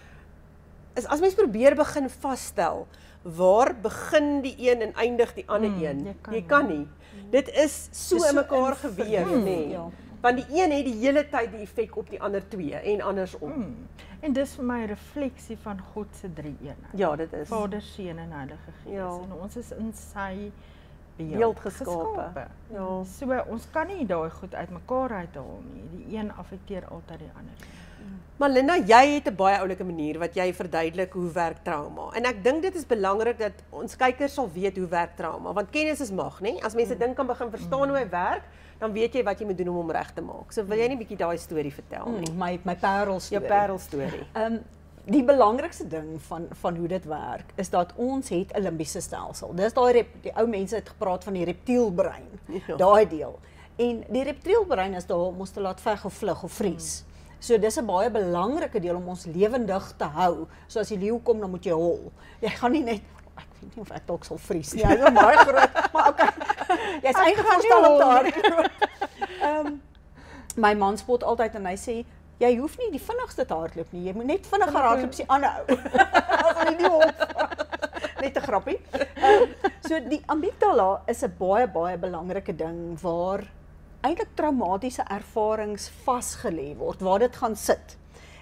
Is as mens probeer begin vasstel, waar begin die een en eindig die ander Mm, een? jy kan Jy nie. kan nie. Dit is so Dis in so mekaar in geweef, verbinding, nê. Nee. ja. Want die een het die hele tyd die effek op die ander twee en andersom. Mm. En dis vir my 'n refleksie van God se drie eenheid. Ja, dit is. Vader, Seun en Heilige Gees. Ja. En ons is in sy beeld, Beeld geskape. Ja. So ons kan nie daai goed uitmekaar uithaal nie. Die een affekteer altyd die ander. Maar Linda, jy het 'n baie oulike manier wat jy verduidelik hoe werk trauma. En ek dink dit is belangrik dat ons kykers sal weet hoe werk trauma, want kennis is mag, nê? As mense dink kan begin verstaan hoe hy werk, dan weet jy wat jy moet doen om hom reg te maak. So wil jy nie bietjie daai storie vertel nie? Mm, my my parels. Jou parelstorie. Ehm die belangrikste ding van van hoe dit werk is dat ons het 'n limbiese stelsel. Dis daai rep- die ou mense het gepraat van die reptielbrein. Ja. Daai deel. En die reptielbrein is daar om ons te laat veg of vlug of vries. So dis 'n baie belangrike deel om ons lewendig te hou. So as die leeu kom, dan moet jy hol. Jy gaan nie net ek weet nie of ek dalk sal vries nie. Hy's baie groot, maar okay. Jy's eintlik gaan nie verstel om te hol nie. hardloop. Ehm my man spot altyd en hy sê jy hoef nie die vinnigste te hardloop nie. Jy moet net vinniger hardloop as die ander ou. As hy nie hop. Net 'n grappie. Um, so die amygdala is 'n baie baie belangrike ding waar eintlik traumatiese ervarings vasgelê word, waar dit gaan sit.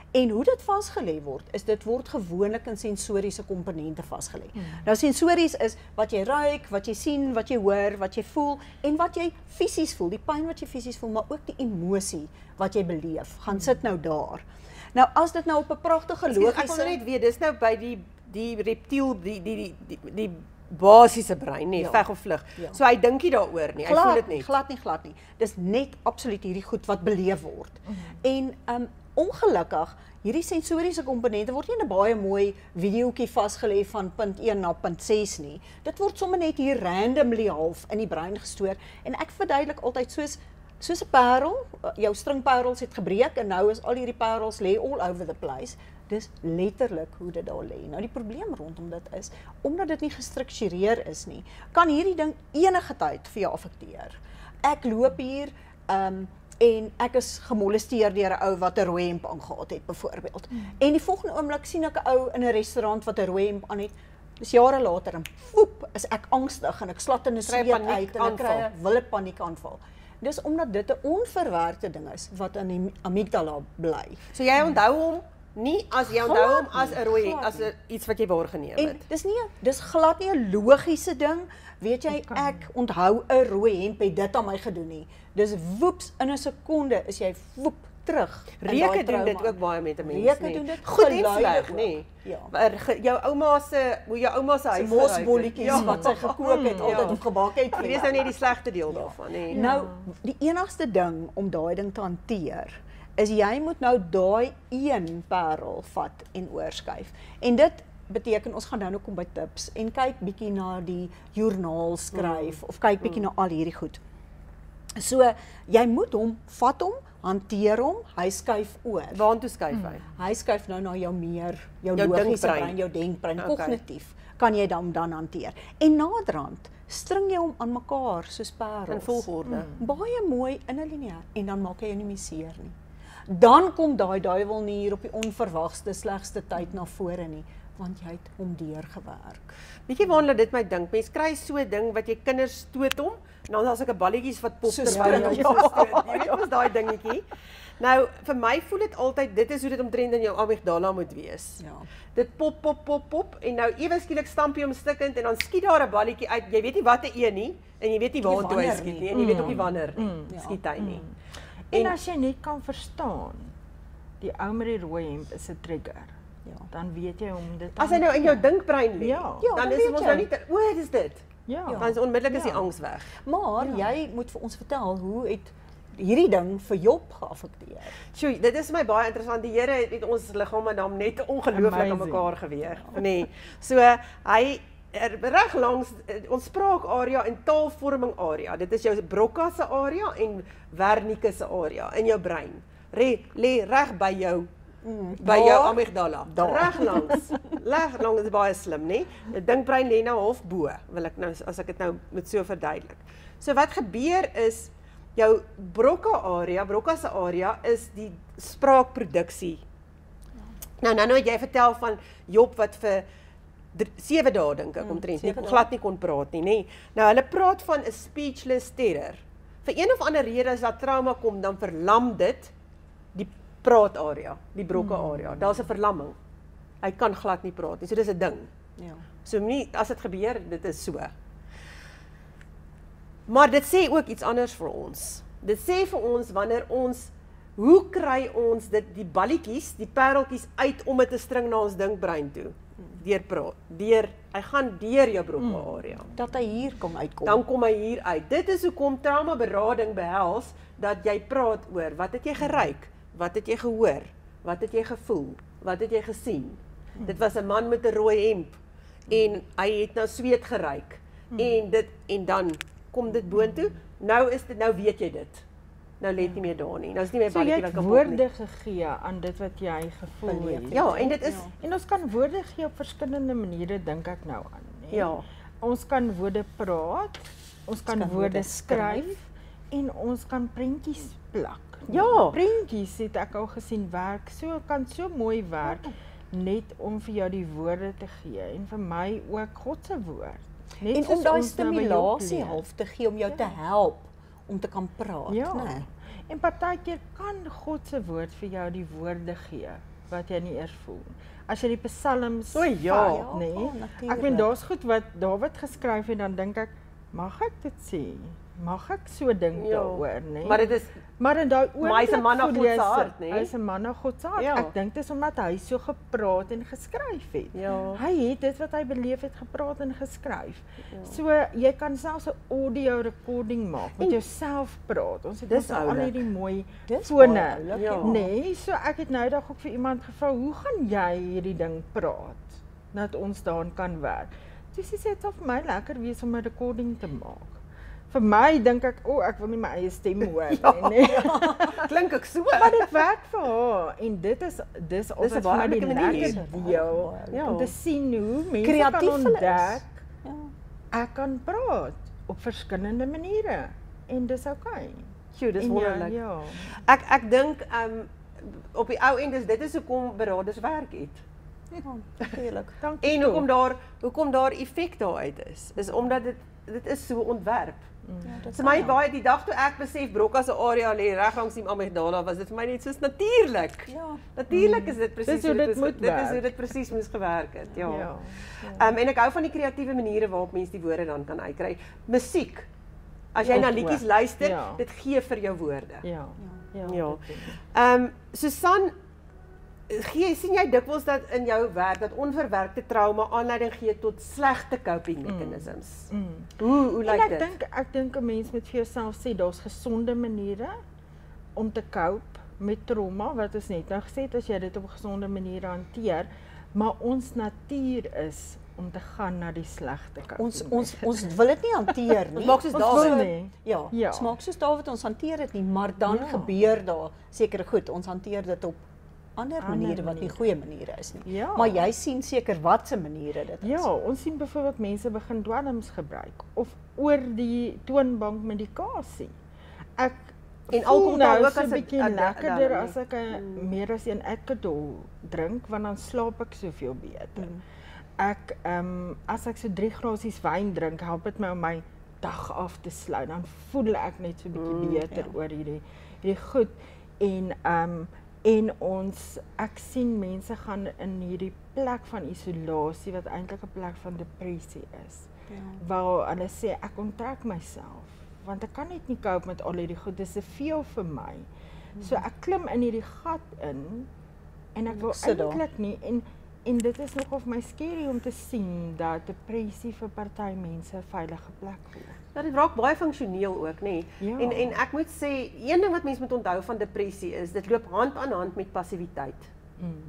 En hoe dit vasgelê word, is dit word gewoonlik in sensoriese komponente vasgelê. Hmm. Nou sensories is wat jy ruik, wat jy sien, wat jy hoor, wat jy voel en wat jy fisies voel, die pyn wat jy fisies voel, maar ook die emosie wat jy beleef, gaan sit nou daar. Nou as dit nou op 'n pragtige logiese... Ek wil net weet, dis nou by die die reptiel, die die die die, die basiese brein, nee, Ja. veg of vlug. Ja. So hy dink nie daaroor nie, hy glad, voel dit net. Glad nie, glad nie. Dis net absoluut hierdie goed wat beleef word. En um, ongelukkig, hierdie sensoriese komponente word nie in 'n baie mooi videoetjie vasgelê van punt een na punt ses nie. Dit word sommer net hier randomly half in die brein gestoor. En ek verduidelik altyd soos soos 'n parel, jou stringparels het gebreek en nou is al hierdie parels lê all over the place. Dis letterlik hoe dit daar lê. Nou die probleem rondom dit is, omdat dit nie gestruktureer is nie, kan hierdie ding enige tyd vir jou affekteer. Ek loop hier um, en ek is gemolesteer deur 'n ou wat 'n rooi hemp aangehad het byvoorbeeld. Mm. En die volgende oomblik sien ek 'n ou in 'n restaurant wat 'n rooi hemp aan het. Dis jare later en woep, is ek angstig en ek slat in 'n sweet uit en ek kry 'n wille paniekaanval. Dis omdat dit 'n onverwerkte ding is wat in die amygdala bly. So jy onthou hom nie as jy onthou hom as 'n rooi, glad as 'n iets wat jy waargeneem En het. dis nie, dis glad nie 'n logiese ding. Weet jy, ek onthou 'n rooi hemp het dit aan my gedoen nie. Dis woeps in 'n sekonde is jy woep terug. in daai Reuke doen trauma. dit ook baie met 'n mens, Reuke nee. doen dit, Goed en geluide sleg, ook. nee. Ja. Maar ge- jou ouma se, hoe jou ouma se Sy huis mosbolletjies Ja. wat sy gekook het, altyd Ja. of gebak het. vir Dit is my. nou net die slegte deel daarvan, nee. Nou, die enigste ding om daai ding te hanteer, is jy moet nou daai een parel vat en oorskuif. En dit beteken, ons gaan nou nou kom by tips, en kyk bietjie na die joernaal skryf, of kyk bietjie na al hierdie goed. So, jy moet hom, vat hom, hanteer hom, hy skuif oor. Waartoe skuif hy? Hy skuif nou na jou meer, jou, Jou logiese denkbrein. brein, jou denkbrein, Okay. kognitief, kan jy dan dan hanteer. En naderhand, string jy hom aan mekaar soos parels. In volgorde. Baie mooi in 'n lineair, en dan maak hy jou nie meer seer nie. Dan kom daai duiwel nie hier op die onverwagste, slegste tyd na vore nie, want jy het hom deurgewerk. Weet jy waarna dit my dink? Mens kry so 'n ding wat jy kinders stoot hom, en dan is daar sulke balletjies wat pop So terwyl spring, jy ja. so stoot. Jy weet mos daai dingetjie. Nou, vir my voel dit altyd, dit is hoe dit omtrent in jou amygdala moet wees. Ja. Dit pop, pop, pop, pop, en nou ewe skielik stamp jy hom stikkend, en dan skiet daar 'n balletjie uit, jy weet nie wat 'n een nie, en jy weet nie waartoe hy wanneer skiet nie. nie, en jy weet ook nie wanneer nie, Ja. skiet hy nie. En En- as jy net kan verstaan, die ou met die rooi hemp is 'n trigger, Ja. dan weet jy om dit As hy nou in jou dinkbrein lê, Ja. Ja, dan dan is weet dit mos jy. nou nie, te- o, dis dit. Ja. Dan is onmiddellik is die Ja. angs weg. Maar jy moet vir ons vertel, hoe het hierdie ding vir Job geaffekteer? Sjoe, dit is vir my baie interessant. Die Here het ons liggame dan net ongelooflik aan Amazing. mekaar geweer. Nee. So hy er, reg langs eh, ons spraakarea en taalvorming area. Dit is jou Broca se area en Wernicke se area in jou brein. Re, lê reg by jou Mm, by jou daar- amygdala. daar. Reg langs. Reg langs is baie slim, nê? Die dinkbrein lê nou half bo, wil ek nou as ek dit nou moet so verduidelik. So wat gebeur is jou Broca area, Broca se area is die spraakproduksie. Nou nou nou het jy vertel van Job wat vir sewe dae dink ek Mm, omtrent nie sewe dae. glad nie kon praat nie, nê. Nou hulle praat van 'n speechless terror. Vir een of ander rede as daar trauma kom, dan verlam dit die praatarea, die Broca area. Daar's 'n verlamming. Hy kan glad nie praat nie. So dis 'n ding. Ja. So nie as dit gebeur, dit is so. Maar dit sê ook iets anders vir ons. Dit sê vir ons wanneer ons, hoe kry ons dit die balletjies, die pareltjies uit om dit te string na ons dinkbrein toe? Deur praat. Deur hy gaan deur jou Broca area. Dat hy hier kom uitkom. Dan kom hy hier uit. Dit is hoekom traumaberading behels dat jy praat oor wat het jy geruik? Wat het jy gehoor? Wat het jy gevoel? Wat het jy gesien? Dit was 'n man met 'n rooi hemp en hy het nou sweet geruik. En dit en dan kom dit boontoe. Nou is dit nou weet jy dit. Nou lê dit nie meer daar nie. Nou is nie meer So jy balletjie het wat kan pop nie. woorde gegee aan dit wat jy gevoel Beleef het. het. Ja, en dit is En ons kan woorde gee op verskillende maniere, dink ek nou aan, né? ja. Ons kan woorde praat, ons kan, kan woorde woorde skryf skryf. en ons kan prentjies plak. Ja. Prentjies het ek al gesien werk. So kan so mooi werk net om vir jou die woorde te gee en vir my ook God se woord. Net En soos om daai ons nou by Job stimulasie leer. half te gee om jou te help om te kan praat, Ja. né? En partykeer kan God se woord vir jou die woorde gee wat jy nie eers voel. As jy die psalms O, ja. vat, nee. Ja, Ek natuurlijk. meen daar's goed wat Dawid geskryf het, dan dink ek, mag ek dit sê? Mag ek so dink Ja. daaroor, nee? Maar dit is Maar in daai Maar hy's 'n man na voel God jy se sy- hart, nee? Hy's 'n man na God se hart. Ja. Ek dink dit is omdat hy so gepraat en geskryf het. Ja. Hy het dit wat hy beleef het gepraat en geskryf. Ja. So jy kan selfs 'n audio recording maak met En- jouself praat. Ons het Dis mos nou al oulik. hierdie mooi Dis fone. baie oulik, Ja. ja. Nee, so ek het nou dag ook vir iemand gevra, hoe gaan jy hierdie ding praat dat ons daaraan kan werk? Toe sê sy, dit sal vir my lekker wees om 'n recording te maak. Vir my dink ek, o, oh, ek wil nie my eie stem hoor nie. Nee. klink ek so. Maar dit werk vir haar en dit is dis altyd vir my die wonderlike manier. lekker deel Ja. om te sien hoe mense Kreatief kan hulle ontdek is. Ja. ek kan praat op verskillende maniere en dis oukei. Sjoe, dis En wonderlik. Ja, ja. Ek ek dink um op die ou end is dit is hoekom beraders werk het. Ja, natuurlijk. Dankie. En tog. hoekom daar hoekom daar effek daaruit is, is omdat dit dit is so ontwerp. Ja, dit Vir my kan. baie die dag toe ek besef Brokka se area lê reg langs die Amygdala, was dit vir my net soos natuurlik. Ja. Natuurlik is dit presies Dis hoe dit moes- moet dit is werk. hoe dit presies moes gewerk het. Ja. Ja. Um, en ek hou van die kreatiewe maniere waarop mense die woorde dan kan uitkry. Musiek. As jy Ook na liedjies ook. luister, Ja. dit gee vir jou woorde. Ja. Ja. Ja. dit doen. Ehm um, Susan, gee sien jy dikwels dat in jou werk dat onverwerkte trauma aanleiding gee tot slegte coping mechanisms. Mm. Hoe hoe En lyk ek dit? dink ek dink 'n mens moet vir jouself sê daar's gesonde maniere om te cope met trauma wat ons net nou gesê het, as jy dit op 'n gesonde manier hanteer, maar ons natuur is om te gaan na die slegte kant. Ons ons ons wil dit nie hanteer nie. Ons maak soos Ons Dawid. wil- Nee. Ja, Ja. ons maak soos Dawid, ons hanteer dit nie, maar dan Ja. gebeur daar seker goed. Ons hanteer dit op ander Ander maniere wat nie maniere. goeie maniere is nie. Ja. Maar jy sien seker wat se maniere dit is. Ja, ons sien byvoorbeeld mense begin dwelms gebruik of oor die toonbank medikasie. Ek En voel alkohol nou ook so as 'n- 'n bietjie 'n- lekkerder dan- as ek 'n meer as een Adderall drink, want dan slaap ek soveel beter. Mm. Ek ehm um, as ek so drie glasies wyn drink, help dit my om my dag af te sluit. Dan voel ek net so 'n bietjie Mm, beter ja. oor hierdie hierdie goed en ehm um, en ons ek sien mense gaan in hierdie plek van isolasie wat eintlik 'n plek van depressie is. Ja. Waar hulle sê ek onttrek myself want ek kan net nie cope met al hierdie goed, dis te veel vir my. So ek klim in hierdie gat in en ek wil Sit daar. eintlik nie en en dit is nogal vir my skerry om te sien dat depressie vir party mense 'n veilige plek word. Ja, dit raak baie funksioneel ook, nê. Nee. Ja. En en ek moet sê, een ding wat mense moet onthou van depressie is dit loop hand aan hand met passiwiteit. Mm.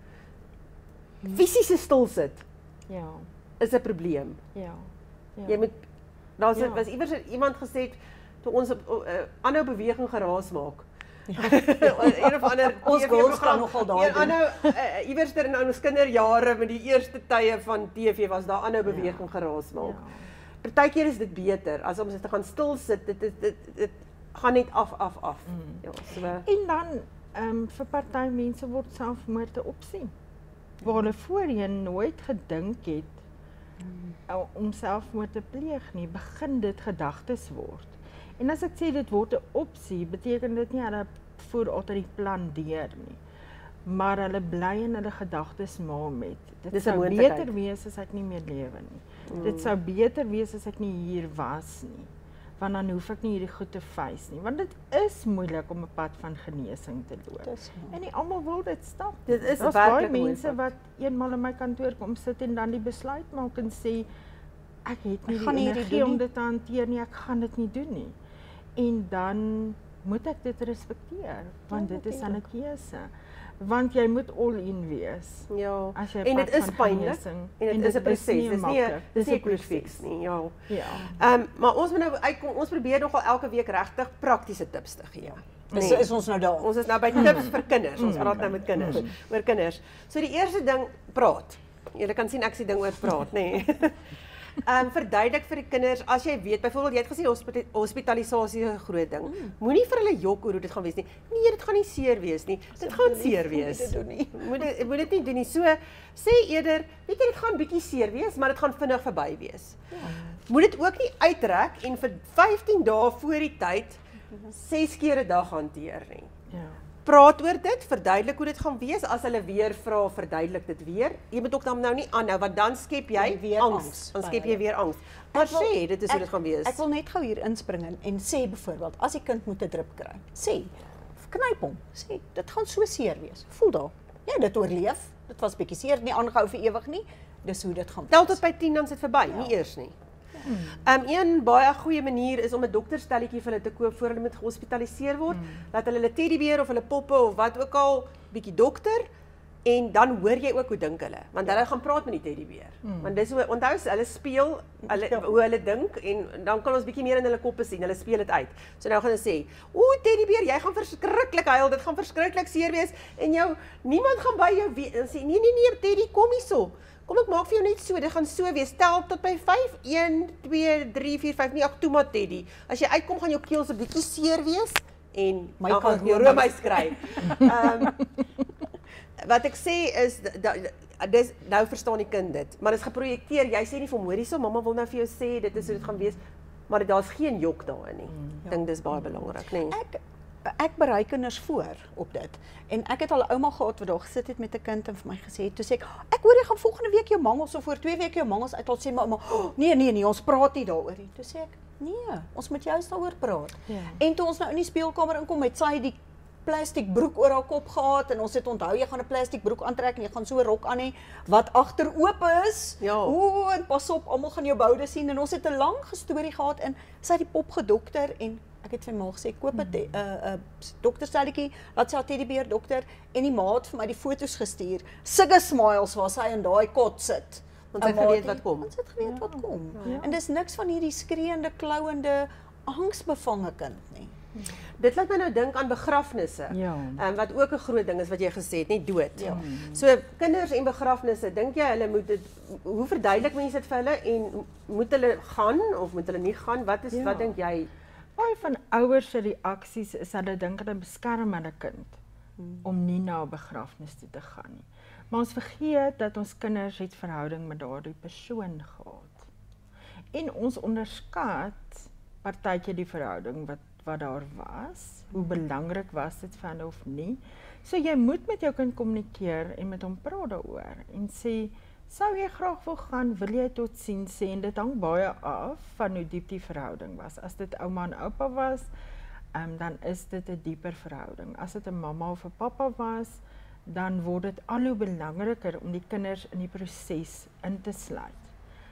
Fisiese stilsit Ja. is 'n probleem. Ja. Ja. Jy moet daar's Ja. was iewers iemand gesê het toe ons 'n uh, aanhou beweging geraas maak. een of ander Ons T V girls program. kan nogal daai Een doen. aanhou uh, iewers ter in ons kinderjare met die eerste tye van T V was daar aanhou beweging geraas maak. Ja. Partykeer is dit beter as om te gaan stil sit. Dit dit dit, dit gaan net af af af. Mm. Ja, so En dan ehm um, vir party mense word selfmoord 'n opsie. Waar hulle voorheen nooit gedink het uh, om selfmoord te pleeg nie, begin dit gedagtes word. En as ek sê dit word 'n opsie, beteken dit nie hulle voer altyd die plan deur nie. Maar hulle bly in hulle gedagtes maar met. Dit Dis 'n sou moontlikheid. beter wees as ek nie meer lewe nie. Mm. Dit sou beter wees as ek nie hier was nie. Want dan hoef ek nie hierdie goed te face nie, want dit is moeilik om 'n pad van genesing te loop. Dis En nie almal wil dit stap. Dit is Daar's werklik baie mense moeilik. wat eenmal in my kantoor kom sit en dan die besluit maak en sê ek het nie Ek gaan die nie hierdie energie doen om nie. dit te hanteer nie, ek gaan dit nie doen nie. En dan moet ek dit respekteer, want Ja, dit is 'n natuurlijk. keuse. Want jy moet all in wees. ja. As jy 'n En pad dit is van pynlik genesing- en dit en is 'n dit is proses. nie Dis nie 'n maklik. dis nie 'n quick proses. fix nie. Ja. Ja. Ehm um, maar ons moet nou uitkom. Ons probeer nogal elke week regtig praktiese tips te gee. Is, Nee. is ons nou daar? Ons is nou by tips vir kinders. Ons Mm. praat nou met kinders oor kinders. So die eerste ding, praat. Julle kan sien ek sê ding oor praat, nê. Nee. Ehm um, verduidelik vir die kinders as jy weet, byvoorbeeld jy het gesê hospita hospitalisasie is 'n groot ding. Mm. Moenie vir hulle jok oor hoe dit gaan wees nie. Nee, dit gaan nie seer wees nie. Dit gaan seer wees. Dit doen nie. Moet dit moet dit nie doen nie. So sê eerder, weet jy dit gaan bietjie seer wees, maar dit gaan vinnig verby wees. Ja. Moet dit ook nie uitrek en vir vyftien dae voor die tyd ses keer 'n dag hanteer nie. Ja. praat oor dit, verduidelik hoe dit gaan wees. As hulle weer vra, verduidelik dit weer. Jy moet ook dan nou nie aanhou, want dan skep jy weer angs. angs Dan by skep jy hulle. weer angs. Maar Ek wil- sê, dit is hoe ek- dit gaan wees. Ek wil net gou hier inspring en, en sê byvoorbeeld, as die kind moet 'n drip kry, sê, knyp hom, sê, dit gaan so seer wees. Voel daar. Jy het dit oorleef. Dit was bietjie seer, nie aangehou vir ewig nie. Dis hoe dit gaan Tel wees. tot by tien, dan sit verby, nie eers nie. Um, een baie goeie manier is om 'n dokterstelletjie vir hulle te koop voor hulle moet gehospitaliseer word. Laat hulle hulle teddybeer of hulle poppe of wat ook al bietjie dokter en dan hoor jy ook hoe dink hulle, want hulle gaan praat met die teddybeer. Want dis hoe onthou hulle speel hulle Ja. hoe hulle dink en dan kan ons bietjie meer in hulle koppe sien. Hulle speel dit uit. So nou gaan hulle sê, "Ooh teddybeer, jy gaan verskriklik huil. Dit gaan verskriklik seer wees en jou niemand gaan by jou weet." En sê, "Nee nee nee, Teddy, kom hierso. Kom ek maak vir jou net so, dit gaan so wees. Tel tot by vyf, een, twee, drie, vier, vyf. Nee, ag toe maar Teddy. As jy uitkom gaan jou keel so 'n bietjie seer wees en My dan gaan jy karoo roomys kry." Ehm wat ek sê is da, da, dis nou verstaan die kind dit, maar dit is geprojekteer. Jy sê nie vir hom hoor hierso, mamma wil nou vir jou sê dit is hoe dit gaan wees, maar daar's geen jok daarin nie. Ek dink dis baie belangrik, nê. Nee. Ek ek berei kinders voor op dit. En ek het al 'n ouma gehad wat daar gesit het met 'n kind en vir my gesê het, toe sê ek, ek hoor jy gaan volgende week jou mangels of voor twee weke jou mangels uit. Al sê my ouma, oh, nee nee nee, ons praat nie daaroor nie. Toe sê ek, nee, ons moet juist daaroor praat. Ja. En toe ons nou in die speelkamer inkom, het sy die plastiek broek oor haar kop gehad en ons het onthou jy gaan 'n plastiek broek aantrek en jy gaan so 'n rok aan hê wat agter oop is. Ja. O, en pas op, almal gaan jou boude sien en ons het 'n lang storie gehad en sy het die pop gedokter en ek het vir my ma gesê koop 'n 'n uh, uh, dokterstelletjie, laat sy haar teddybeer dokter en die ma het vir my die foto's gestuur. Sulke smiles waar sy in daai kot sit. Want sy het En geweet maatie- wat kom. Want sy het geweet wat kom. Ja. En dis niks van hierdie skreeuende, klouende, angsbevange kind nie. Dit laat my nou dink aan begrafnisse. Ja. Um, wat ook 'n groot ding is wat jy gesê het, net dood. Ja. So kinders en begrafnisse, dink jy hulle moet dit hoe verduidelik mense dit vir hulle en moet hulle gaan of moet hulle nie gaan? Wat is Ja. wat dink jy? Baie van ouers se reaksies is dat hulle dink hulle beskerm hulle kind om nie na 'n begrafnis toe te gaan nie. Maar ons vergeet dat ons kinders het verhouding met daardie persoon gehad. En ons onderskat partytjie die verhouding wat wat daar was, hoe belangrik was dit vir hulle of nie. So jy moet met jou kind kommunikeer en met hom praat daaroor en sê, sou jy graag wil gaan, wil jy totsiens sê en dit hang baie af van hoe diep die verhouding was. As dit ouma en oupa was, um, dan is dit 'n dieper verhouding. As dit 'n mamma of 'n pappa was, dan word dit al hoe belangriker om die kinders in die proses in te sluit.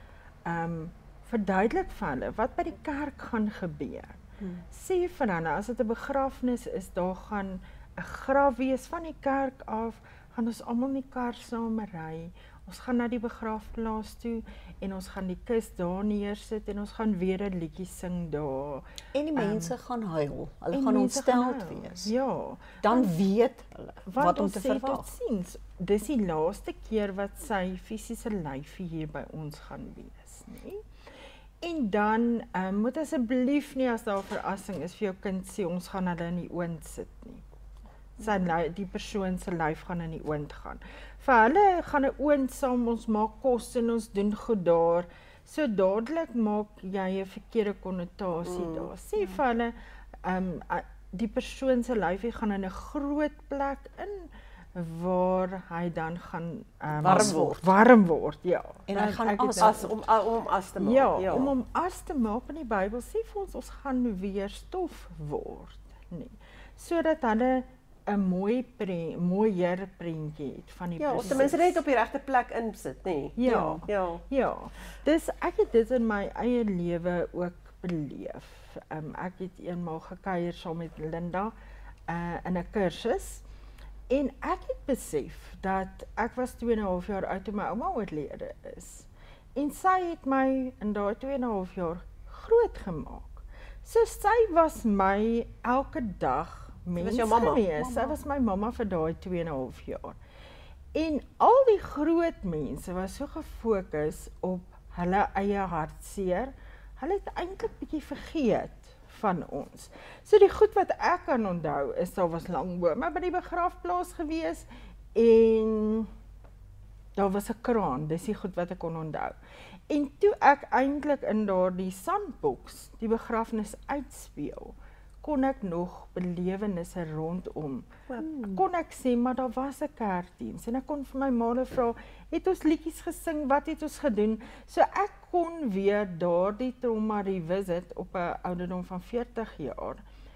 Um, verduidelik vir hulle wat by die kerk gaan gebeur. Hmm. Sê vir hulle, as dit 'n begrafnis is, daar gaan 'n graf wees van die kerk af, gaan ons almal in die kar saam ry. Ons gaan na die begrafplaas toe en ons gaan die kus daar neersit en ons gaan weer 'n liedjie sing daar. En die mense um, gaan huil. Hulle En gaan mense gaan ontsteld huil. wees. Ja. Dan weet hulle Want wat om ons te sê verwag. totsiens, dis die laaste keer wat sy fisiese lyfie hier by ons gaan wees, nie? En dan um, moet asseblief nie as daar 'n verrassing is vir jou kind sê ons gaan hulle in die oond sit nie. Sy die persoon se lyf gaan in die oond gaan. Vir hulle gaan 'n oond saam, ons maak kos en ons doen goed daar. So dadelik maak jy 'n verkeerde konnotasie mm, daar. Sê ja. vir hulle um, die persoon se lyfie gaan in 'n groot plek in waar hy dan gaan um, Warm word. Warm word, ja. En hy Dan- gaan ek het as- nou- As om om as te maak. Ja, ja, om hom as te maak in die Bybel sê vir ons ons gaan weer stof word, nee. Sodat hulle 'n mooi pre, mooier prentjie het van die Ja, of proses. ten minste net op die regte plek insit, nê. Nee. Ja. Ja. Ja. Dis ek het dit in my eie lewe ook beleef. Um, ek het eenmaal gekuier saam met Linda uh, in 'n kursus en ek het besef dat ek was twee en 'n half jaar oud toe my ouma oorlede is. En sy het my in daai twee en 'n half jaar groot gemaak. So sy was my elke dag mens was jou mamma? gewees. Sy was my mamma vir daai twee en 'n half jaar. En al die groot mense was so gefokus op hulle eie hartseer. Hulle het eintlik bietjie vergeet van ons. So die goed wat ek kan onthou is daar was lang bome by die begrafplaas gewees en daar was 'n kraan, dis die goed wat ek kon onthou. En toe ek eintlik in daardie sandboks die begrafnis uitspeel, kon ek nog belewennisse rondom. Kon ek sê, maar daar was 'n kerkdiens en ek kon vir my ma vra, het ons liedjies gesing, wat het ons gedoen? So ek kon weer daardie trauma revisit op 'n ouderdom van veertig jaar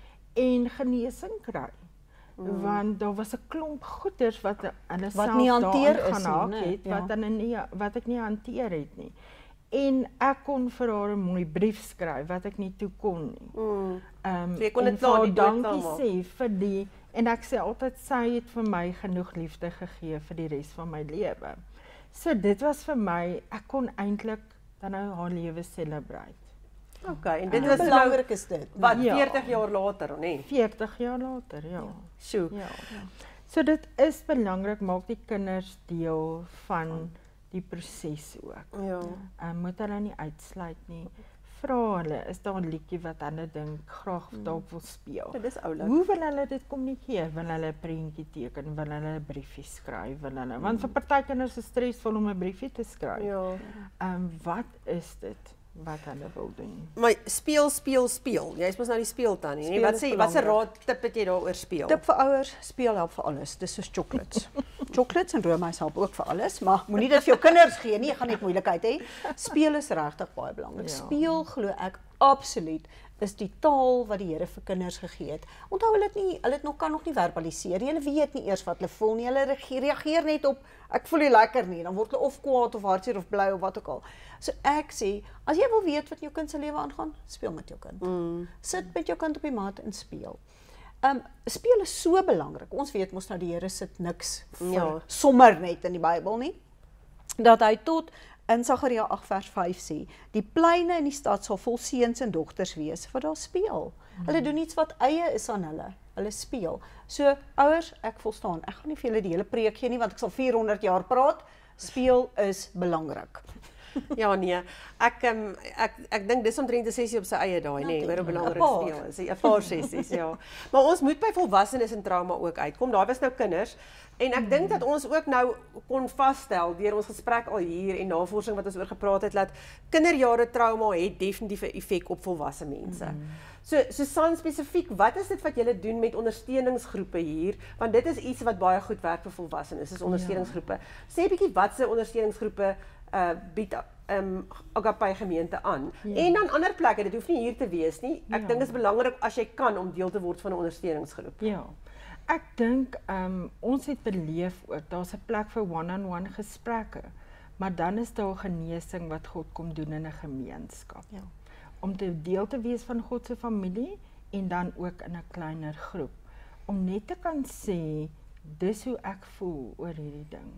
en genesing kry. Mm. Want daar was 'n klomp goeders wat hulle self nie hanteer daarin is gaan nie, haak nee, het, ja. wat hulle nie wat ek nie hanteer het nie. En ek kon vir haar 'n mooi brief skryf wat ek nie toe kon nie. Mm. Um, So jy kon en dit vir na haar die dood dankie maak. sê vir die en ek sê altyd sy het vir my genoeg liefde gegee vir die res van my lewe. So dit was vir my, ek kon eintlik dan nou haar lewe celebrate. Okay, en dit Hoe was nou belangrik is dit? wat Ja. veertig jaar later, nê? veertig jaar later, ja. Sjoe. Ja. So dit is belangrik, maak die kinders deel van die proses ook. Ja. Um, moet hulle nie uitsluit nie. Vra hulle, is daar 'n liedjie wat hulle dink graag dalk wil speel? Dit is oulik. Hoe wil hulle dit kommunikeer? Wil hulle 'n prentjie teken? Wil hulle 'n briefie skryf? Wil hulle? Want vir party kinders is stresvol om 'n briefie te skryf. Ja. Ehm um, wat is dit wat hulle wil doen? Maar speel, speel, speel. Jy's mos nou die speeltannie, nee? Speel Wat is sê, wat 'n belangrik. raad tip het jy daaroor speel? Tip vir ouers, speel help vir alles. Dis soos chocolates. Chocolates en roomys help ook vir alles, maar moenie dit vir jou kinders gee nie, jy gaan net moeilikheid hê. Speel is regtig baie belangrik. Ja. Speel glo ek absoluut is die taal wat die Here vir kinders gegee het. Onthou hulle het nie hulle het nog kan nog nie verbaliseer nie. Hulle weet nie eers wat hulle voel nie. Hulle reageer, reageer net op ek voel nie lekker nie. Dan word hulle of kwaad of hartseer of bly of wat ook al. So ek sê, as jy wil weet wat in jou kind se lewe aangaan, speel met jou kind. Mm. Sit met jou kind op die mat en speel. Um, speel is so belangrik. Ons weet mos nou die Here sit niks vir Ja. sommer net in die Bybel nie. Dat hy tot in Sagaria agt vers vyf sê, die pleine in die stad sal vol seuns en dogters wees wat daar speel. Mm. Hulle doen iets wat eie is aan hulle. Hulle speel. So ouers, ek volstaan. Ek gaan nie vir julle die hele preek gee nie want ek sal vierhonderd jaar praat. Speel is belangrik. Ja nee, ek um, ek ek dink dis omtrent 'n sessie op sy eie daai, nê, oor hoe belangrik Een paar. speel is. 'n Paar sessies, ja. Maar ons moet by volwassenes en trauma ook uitkom. Daar was nou kinders en ek dink dat ons ook nou kon vasstel deur ons gesprek al hier en navorsing wat ons oor gepraat het dat kinderjare trauma het definitief 'n effek op volwasse mense. So Susan spesifiek, wat is dit wat julle doen met ondersteuningsgroepe hier? Want dit is iets wat baie goed werk vir volwassenes, is ondersteuningsgroepe. Sê 'n bietjie wat se ondersteuningsgroepe uh bied um Agape gemeente aan. Ja. En dan ander plekke, dit hoef nie hier te wees nie. Ek Ja. dink dit is belangrik as jy kan om deel te word van 'n ondersteuningsgroep. Ja. Ek dink um, ons het beleef ook, daar's 'n plek vir one-on-one gesprekke, maar dan is daar genesing wat God kom doen in 'n gemeenskap. Ja. Om te deel te wees van God se familie en dan ook in 'n kleiner groep. Om net te kan sê, dis hoe ek voel oor hierdie ding.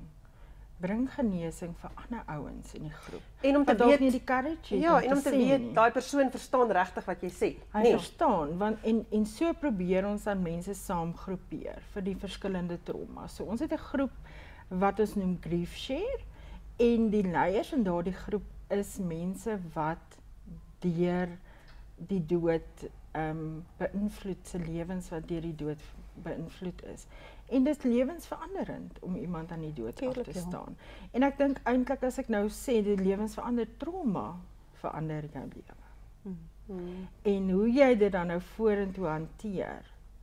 Bring genesing vir ander ouens in die groep. En om te Wat dalk weet nie die courage het ja, om en om te sê weet nie. daai persoon verstaan regtig wat jy sê. Hy Nee. verstaan, want en en so probeer ons dan mense saam groepeer vir die verskillende traumas. So ons het 'n groep wat ons noem Grief Share en die leiers in daardie groep is mense wat deur die dood ehm um, beïnvloed se lewens wat deur die dood beïnvloed is. En dit is lewensveranderend om iemand aan die dood Tuurlijk, af te ja. staan. En ek dink eintlik as ek nou sê die lewensveranderd trauma verander jou lewe. Hmm. En hoe jy dit dan nou vorentoe hanteer,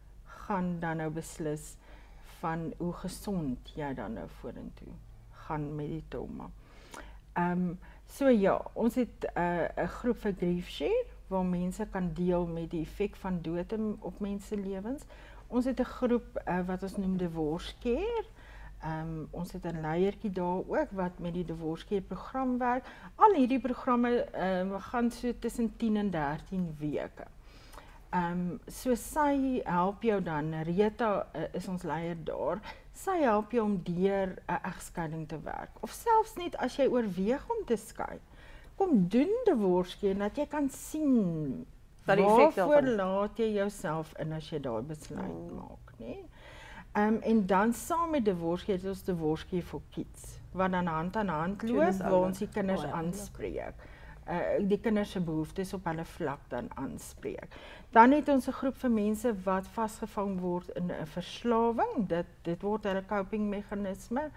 gaan dan nou beslis van hoe gesond jy dan nou vorentoe gaan met die trauma. Ehm um, so ja, ons het 'n uh, 'n groep vir Grief Share waar mense kan deel met die effek van dood in- op mense se lewens. Ons het 'n groep uh, wat ons noem Divorce Care. Ehm um, ons het 'n leiertjie daar ook wat met die Divorce Care program werk. Al hierdie programme ehm um, gaan so tussen tien en dertien weke. Ehm um, so sy help jou dan. Rita uh, is ons leier daar. Sy help jou om deur 'n egskeiding te werk of selfs net as jy oorweeg om te skei. Kom doen Divorce Care dat jy kan sien Wat die effek waarvoor daarvan. laat jy jouself in as jy daai besluit mm. maak, nê? Um, en dan saam met Divorce Care het ons Divorce Care for Kids, wat dan hand aan hand loop, dis waar oulik. ons die kinders Oh, ja, aanspreek. Uh, die kinders se behoeftes op hulle vlak dan aanspreek. Dan het ons 'n groep vir mense wat vasgevang word in 'n verslawing. Dit dit word hulle coping meganisme.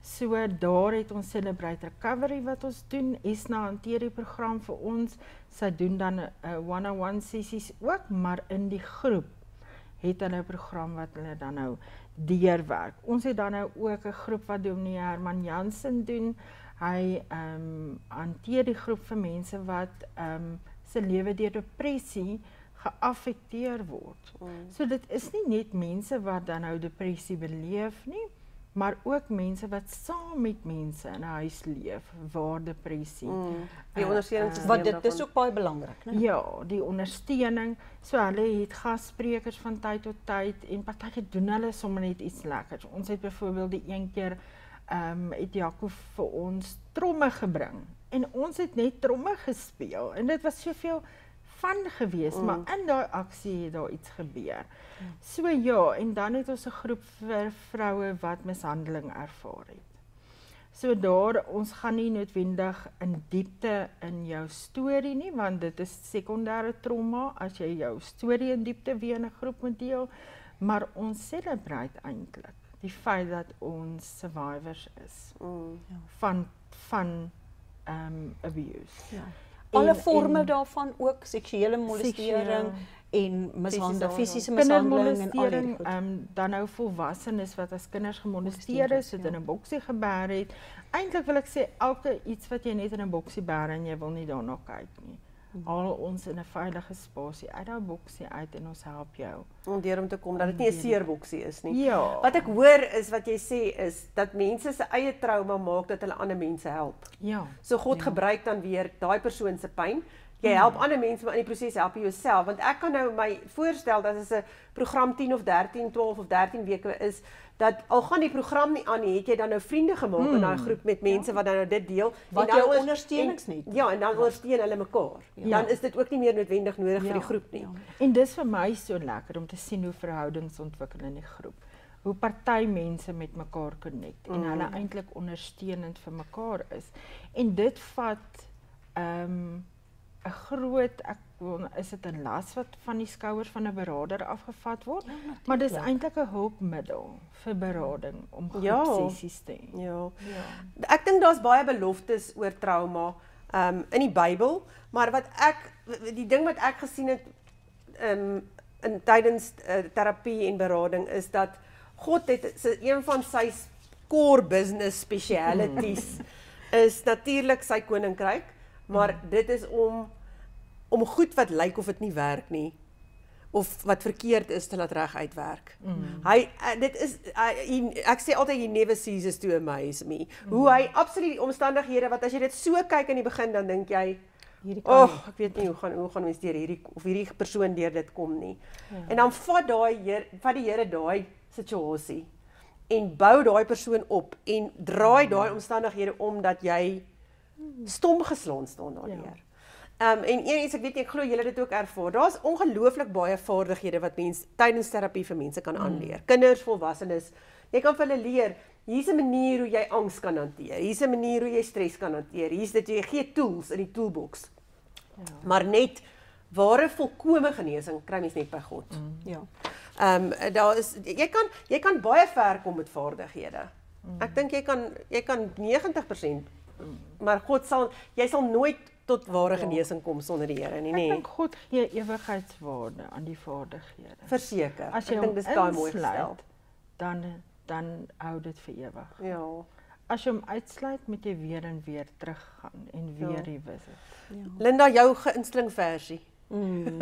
So daar het ons Celebrate Recovery wat ons doen. Esna hanteer die program vir ons. Sy doen dan 'n one-on-one sessies ook, maar in die groep het hulle 'n program wat hulle dan nou deurwerk. Ons het dan nou ook 'n groep wat Dominee Herman Jansen doen. Hy um, hanteer die groep vir mense wat um, se lewe deur depressie geaffekteer word. Mm. So dit is nie net mense wat dan nou depressie beleef nie, maar ook mense wat saam met mense in 'n huis leef waar depressie. Mm. Die ondersteuning uh, wat dit is ook baie belangrik, né? Ja, die ondersteuning. So hulle het gassprekers van tyd tot tyd en partykeer doen hulle sommer net iets lekkers. Ons het byvoorbeeld die een keer ehm um, het Jaco vir ons tromme gebring en ons het net tromme gespeel en dit was soveel van gewees, mm. maar in daai aksie het daar iets gebeur. Mm. So ja, en dan het ons 'n groep vir vroue wat mishandeling ervaar het. So daar, ons gaan nie noodwendig in diepte in jou storie nie, want dit is sekondêre trauma as jy jou storie in diepte weer in 'n groep moet deel, maar ons celebrate eintlik die feit dat ons survivors is mm. van van um, abuse. Ja. Alle forme daarvan, ook seksuele molestering en mishandeling, fisiese mishandeling en al die goed. Um, dan nou volwassenes wat as kinders gemolesteer is, het ja. in 'n boksie gebeer het. Eintlik wil ek sê elke iets wat jy net in 'n boksie bære en jy wil nie daarna kyk nie. Haal ons in 'n veilige spasie uit daai boksie uit en ons help jou. Om deur om te kom dat dit nie 'n seerboksie is nie. Ja. Wat ek hoor is wat jy sê is dat mense se eie trauma maak dat hulle ander mense help. Ja. So God ja. gebruik dan weer daai persoon se pyn. Jy help ander mense, maar in die proses help jy jouself, want ek kan nou my voorstel dat as 'n program tien of dertien, twaalf of dertien weke is, dat al gaan die program nie aan nie, het jy dan nou vriende gemaak mm. in daai groep met mense ja. wat dan nou dit deel. Wat en dan jou ondersteunings net. Ja, en dan ja. ondersteun hulle mekaar. Ja. Dan is dit ook nie meer noodwendig nodig ja. vir die groep nie. Ja. En dis vir my so lekker om te sien hoe verhoudings ontwikkel in die groep. Hoe party mense met mekaar connect mm. en hulle eintlik ondersteunend vir mekaar is. En dit vat ehm um, 'n groot ek is dit 'n las wat van die skouers van 'n beraader afgevat word, ja, maar dis eintlik 'n hulpmiddel vir berading om groepsessies te hê. Ja. ja. Ek dink daar's baie beloftes oor trauma um, in die Bybel, maar wat ek die ding wat ek gesien het um, in tydens uh, terapie en berading is dat God het so een van sy core business specialities is natuurlik sy koninkryk. Maar dit is om om goed wat lyk of dit nie werk nie of wat verkeerd is te laat reg uitwerk. Mm. Hy dit is hy, ek sê altyd he never ceases to amaze me. Mm. Hoe hy absoluut die omstandighede wat as jy dit so kyk in die begin dan dink jy hierdie kan oh, ek weet nie hoe gaan hoe gaan ons deur hierdie of hierdie persoon deur dit kom nie. Ja. En dan vat daai Here vat die Here daai situasie en bou daai persoon op en draai daai omstandighede om dat jy stom geslaan staan daardeur. Ja. Um, en een iets, ek weet nie, ek glo julle dit ook ervaar, daar's ongelooflik baie vaardighede wat mense tydens terapie vir mense kan aanleer. Mm. Kinders, volwassenes, jy kan vir hulle leer, hier's 'n manier hoe jy angs kan hanteer, hier's 'n manier hoe jy stres kan hanteer, hier's dit, jy gee tools in die toolbox. Ja. Maar net, ware volkome genesing kry mens net by God. Mm. Ja. Um, daar is, jy kan, jy kan baie ver kom met vaardighede. Mm. Ek dink jy kan, jy kan negentig persent maar God sal, jy sal nooit tot ware genesing kom sonder die Here nie, nê? Ek dink God gee ewigheidswaarde aan die vaardighede. Verseker. As jy hom insluit, dan dan hou dit vir ewig. Ja. As jy hom uitsluit, moet jy weer en weer teruggaan en weer ja. revisit. Ja. Linda, jou gunsteling versie. Mm.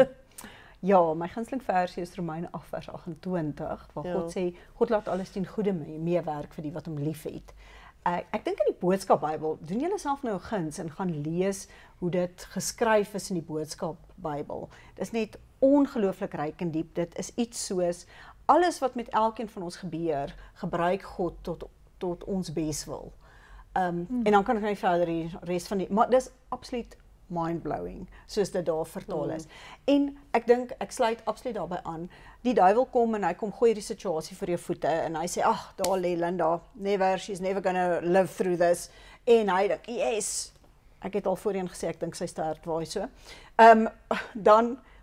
Ja, my gunsteling versie is Romeine agt vers agt-en-twintig, waar ja. God sê, God laat alles ten goeie meewerk vir die wat hom liefhet. Uh, ek dink in die boodskap Bybel, doen julle self nou guns en gaan lees hoe dit geskryf is in die boodskap Bybel. Dit is net ongelooflik ryk en diep. Dit is iets soos, alles wat met elkeen van ons gebeur, gebruik God tot, tot ons beswil. Um, hmm. En dan kan ek nie verder die rest van die, maar dis absoluut mind-blowing, soos dit daar vertaal is. Mm. En ek dink, ek sluit absoluut daarbij aan, die duiwel kom en hy kom gooi die situasie vir jou voete, en hy sê, ag, daar lê Linda, never, she's never gonna live through this, en hy dink, yes, ek het al voorheen gesê, ek dink sy sterk waai so, um, dan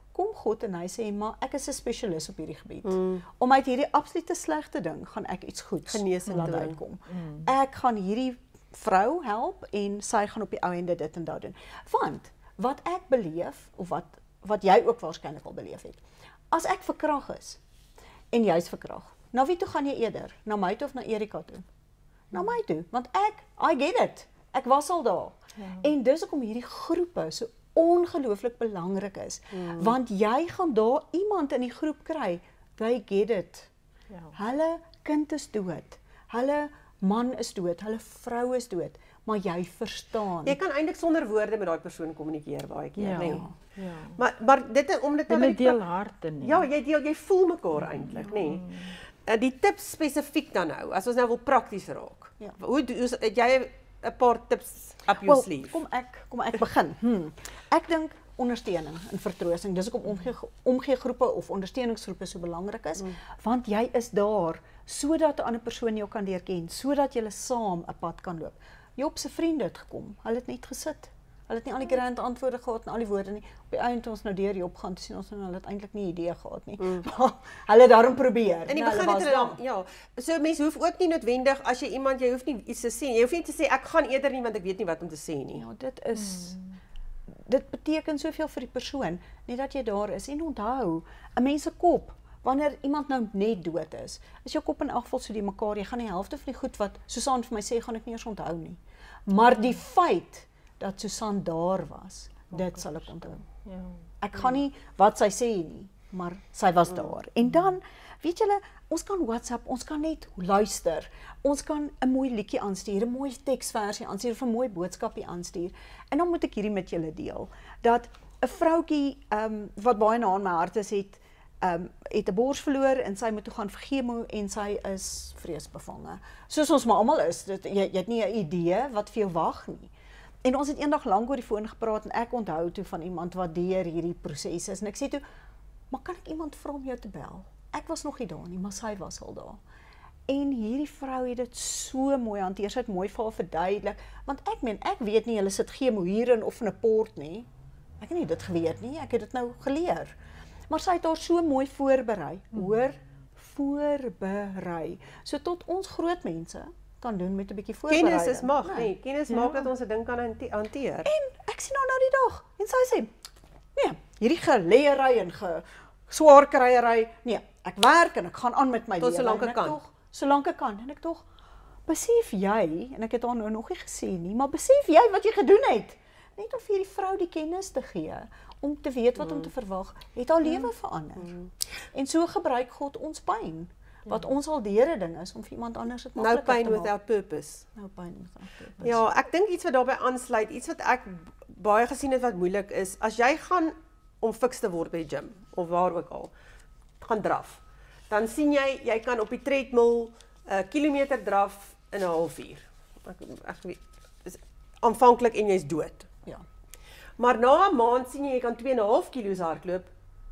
kom God en hy sê, maar ek is 'n spesialis op hierdie gebied. Mm. Om uit hierdie absolute slegte ding, gaan ek iets goeds Genesing laat doen. uitkom. Mm. Ek gaan hierdie vrou help en sy gaan op die ou ende dit en dat doen. Want, wat ek beleef, of wat, wat jy ook waarskynlik al beleef het, as ek verkrag is, en jy is verkrag, na wie toe gaan jy eerder? Na my toe of na Erika toe? Na my toe, want ek, I get it, ek was al daar. Ja. En dis ook om hierdie groepe so ongelooflik belangrik is, hmm. want jy gaan daar iemand in die groep kry, they get it. Ja. Hulle kind is dood, hulle man is dood, hulle vrou is dood, maar jy verstaan. Jy kan eintlik sonder woorde met daai persoon kommunikeer baie keer, Ja, nee. ja. Maar maar dit om dit nou Hulle by die deel harte nie. Ja, jy deel, jy voel mekaar eintlik, nê. Nee. Uh, die tips spesifiek dan nou, as ons nou wil prakties raak. Ja. Hoe doen het jy 'n paar tips up your Wel, sleeve? kom ek kom ek begin. Hmm. Ek dink ondersteuning en vertroosting. Dis hoekom omgee omgee groepe of ondersteuningsgroepe so belangrik is, mm. want jy is daar sodat 'n ander persoon jou kan leer ken, sodat julle saam 'n pad kan loop. Job se vriende het gekom. Hulle het net gesit. Hulle het nie al die grand antwoorde gehad en al die woorde nie. Op die einde toe ons nou deur Job gaan, toe sien ons nou hulle het eintlik nie idee gehad nie. Mm. Maar hulle het daarom probeer. In die nou, begin hulle het was hulle ja, so mense hoef ook nie noodwendig as jy iemand jy hoef nie iets te sê. Jy hoef nie te sê ek gaan eerder nie want ek weet nie wat om te sê nie. Ja, dit is mm. dit beteken soveel vir die persoon, net dat jy daar is. En onthou, 'n mens se kop, wanneer iemand nou net dood is, is jou kop in elk geval so die mekaar, jy gaan die helfte van die goed wat Susan vir my sê, gaan ek nie eens onthou nie. Maar die feit dat Susan daar was, dit sal ek onthou. Ja. Ek gaan nie wat sy sê nie, maar sy was daar. En dan, weet julle, ons kan WhatsApp, ons kan net luister, ons kan 'n mooi liedjie aanstuur, 'n mooi teksversie aanstuur, of 'n mooi boodskapie aanstuur. En dan moet ek hierdie met julle deel, dat 'n vroutjie um, wat baie na in my hart is, het um, het 'n bors verloor en sy moet toe gaan vir chemo en sy is vreesbevange. Soos ons maar almal is, dit, jy, jy het nie 'n idee wat vir jou wag nie. En ons het eendag lank oor die foon gepraat en ek onthou toe van iemand wat deur hierdie proses is en ek sê toe, maar kan ek iemand vra om jou te bel? Ek was nog nie daar nie, maar sy was al daar. En hierdie vrou het dit so mooi hanteer, sy het mooi vir haar verduidelik, want ek meen, ek weet nie, hulle sit chemo hierin of in 'n port nie. Ek het nie dit geweet nie, ek het dit nou geleer. Maar sy het haar so mooi voorberei, hmm. hoor, voorberei. So tot ons groot mense kan doen met 'n bietjie voorbereiding. Kennis is mag, nee. nee. Kennis Ja. maak dat ons 'n ding kan hanteer. En ek sien haar nou die dag en sy sê, nee, hierdie geleerery en ge swaar kryery, nee, ek werk en ek gaan aan met my Tot lewe. solank ek En kan. Tog, solank ek kan. En ek tog, besef jy, en ek het haar nou nog nie gesê nie, maar besef jy wat jy gedoen het? Net om vir hierdie vrou die kennis te gee, om te weet wat mm. om te verwag, het haar lewe verander. Mm. En so gebruik God ons pyn, wat ons al deur 'n ding is, om vir iemand anders dit No makliker pain te maak. without purpose. No pain without purpose. Ja, ek dink iets wat daarbey aansluit, iets wat ek baie gesien het wat moeilik is, as jy gaan om fiks te word by die gym, of waar ook al, gaan draf, dan sien jy, jy kan op die treadmill 'n uh, kilometer draf in 'n halfuur. Ek, ek weet, is aanvanklik en jy's dood. Ja. Maar na 'n maand sien jy, jy kan twee en 'n half kilos hardloop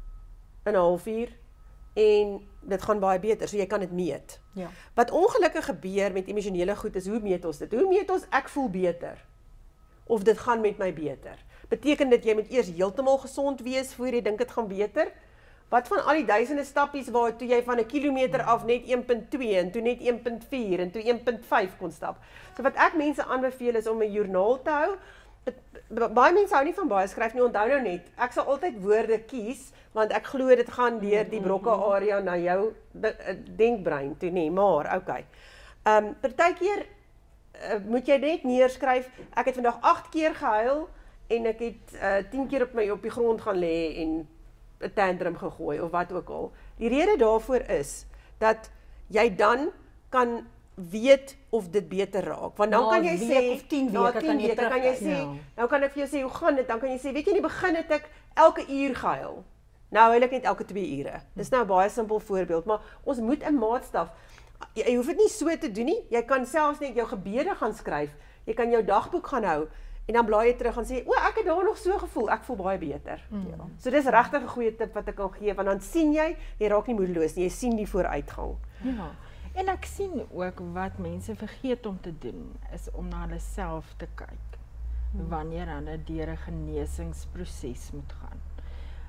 in 'n halfuur, en dit gaan baie beter, so jy kan dit meet. Ja. Wat ongelukkig gebeur met emosionele goed is, hoe meet ons dit? Hoe meet ons ek voel beter? Of dit gaan met my beter? Beteken dit jy moet eers heeltemal gesond wees voor jy dink dit gaan beter? Wat van al die duisende stappies waar toe jy van 'n kilometer af net een punt twee en toe net een punt vier en toe een punt vyf kon stap? So wat ek mense aanbeveel is om 'n joernaal te hou. Baie mense hou nie van baie skryf nie, onthou nou net, ek sal altyd woorde kies, want ek glo dit gaan deur die brokke area na jou denkbrein toe nie, maar okay. Ehm um, partykeer uh, moet jy net neerskryf, ek het vandag agt keer gehuil en ek het uh, tien keer op my op die grond gaan lê en 'n tantrum gegooi of wat ook al. Die rede daarvoor is dat jy dan kan weet of dit beter raak. Want dan na kan jy sê, of tien na weke tien kan jy weke kan jy terugkyk. sê, Ja. nou kan ek vir jou sê, hoe gaan dit? Dan kan jy sê, weet jy, in die begin het ek elke uur gehuil. Nou huil ek net elke twee ure. Dis nou 'n baie simpel voorbeeld, maar ons moet 'n maatstaf. Jy, jy hoef dit nie so te doen nie. Jy kan selfs net jou gebede gaan skryf. Jy kan jou dagboek gaan hou en dan blaai jy terug en sê, o, ek het daar nog so gevoel, ek voel baie beter. Mm. Ja. So dis regtig 'n goeie tip wat ek kan gee, want dan sien jy, jy raak nie moedeloos nie, jy sien die vooruitgang. Ja. En ek sien ook wat mense vergeet om te doen, is om na hulle self te kyk, wanneer hulle deur 'n genesingsproses moet gaan.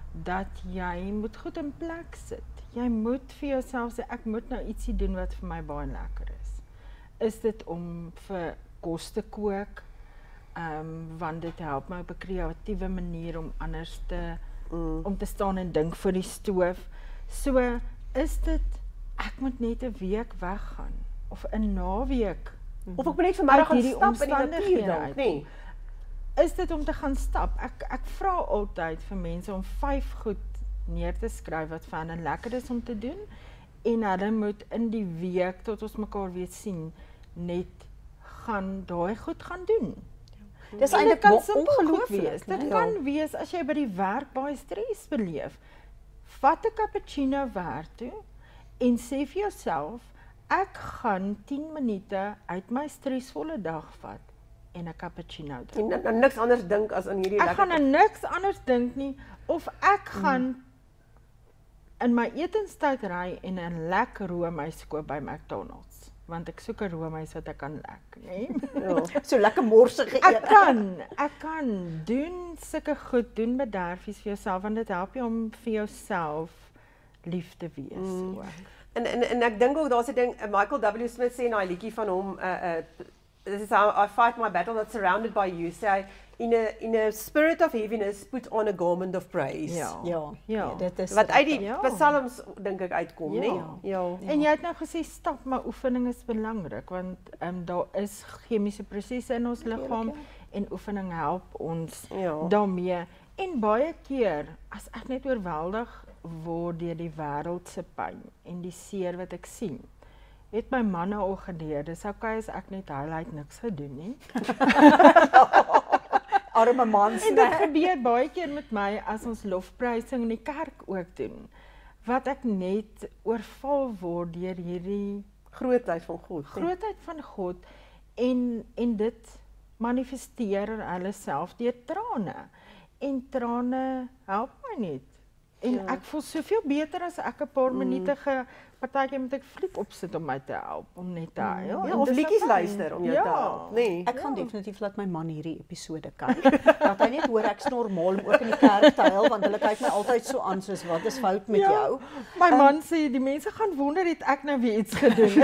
dat jy moet goed in plek sit. Jy moet vir jouself sê, ek moet nou ietsie doen wat vir my baie lekker is. Is dit om vir kos te kook, um, want dit help my op 'n kreatiewe manier om anders te, mm. om te staan en dink voor die stoof. So, is dit, ek moet net 'n week weggaan, of 'n naweek, Of ek moet net vanmiddag gaan hierdie stap in die natuur omstandighede dalk, uit. nee. Is dit om te gaan stap? Ek, ek vra altyd vir mense om vyf goed neer te skryf wat vir hulle lekker is om te doen, en hulle moet in die week, tot ons mekaar weer sien, net gaan daai goed gaan doen. Dis En dit eintlik kan bo- simpel goed ongelooflik, wees. Dit né? kan wees as jy by die werk baie stres beleef. Vat 'n cappuccino werk toe en sê vir jouself, ek gaan tien minute uit my stresvolle dag vat en 'n cappuccino drink. En dan niks anders dink as aan hierdie Ek gaan aan niks anders dink nie, of ek gaan in my etenstyd ry en 'n lekker roomys koop by McDonald's, want ek soek 'n roomys wat ek kan lek, nê? Ja. So lekker morsige Ek eet. kan, ek kan doen sulke goed, doen bederfies vir jouself, want dit help jou om vir jouself lief te wees Mm. ook. En en en ek dink ook daar's 'n ding, Michael W Smith sê in daai liedjie van hom, uh uh this is how I fight my battle that's surrounded by you. Sê hy, in a in a spirit of heaviness put on a garment of praise. Ja. Ja, Ja. nee, dit is Wat uit die Ja. psalms dink ek uitkom, Ja. nê? Ja. En jy het nou gesê stap, maar oefening is belangrik, want um, daar is chemiese prosesse in ons liggaam en oefening help ons Ja. daarmee. En baie keer, as ek net oorweldig word deur die wêreld se pyn en die seer wat ek sien, het my man nou al geleer, dis okay as ek net huil, hy het niks gedoen nie. arme mans. En dit gebeur baie keer met my as ons lofprysing in die kerk ook doen, wat ek net oorval word deur hierdie Grootheid van God. nê? grootheid van God, en en dit manifesteer hulle self deur trane. En trane help my net. En Ja. ek voel soveel beter as ek 'n paar mm. minute ge partykeer moet ek fliek opsit om my te help om net te huil. Ja, En of dis liedjies fyn. luister om jou ja. te help, nê? Ek gaan definitief laat my man hierdie episode kyk. Dat hy net hoor ek's normaal om ook in die kerk te huil, want hulle kyk my altyd so aan soos wat is fout met Ja. jou? My man sê die mense gaan wonder het ek nou weer iets gedoen.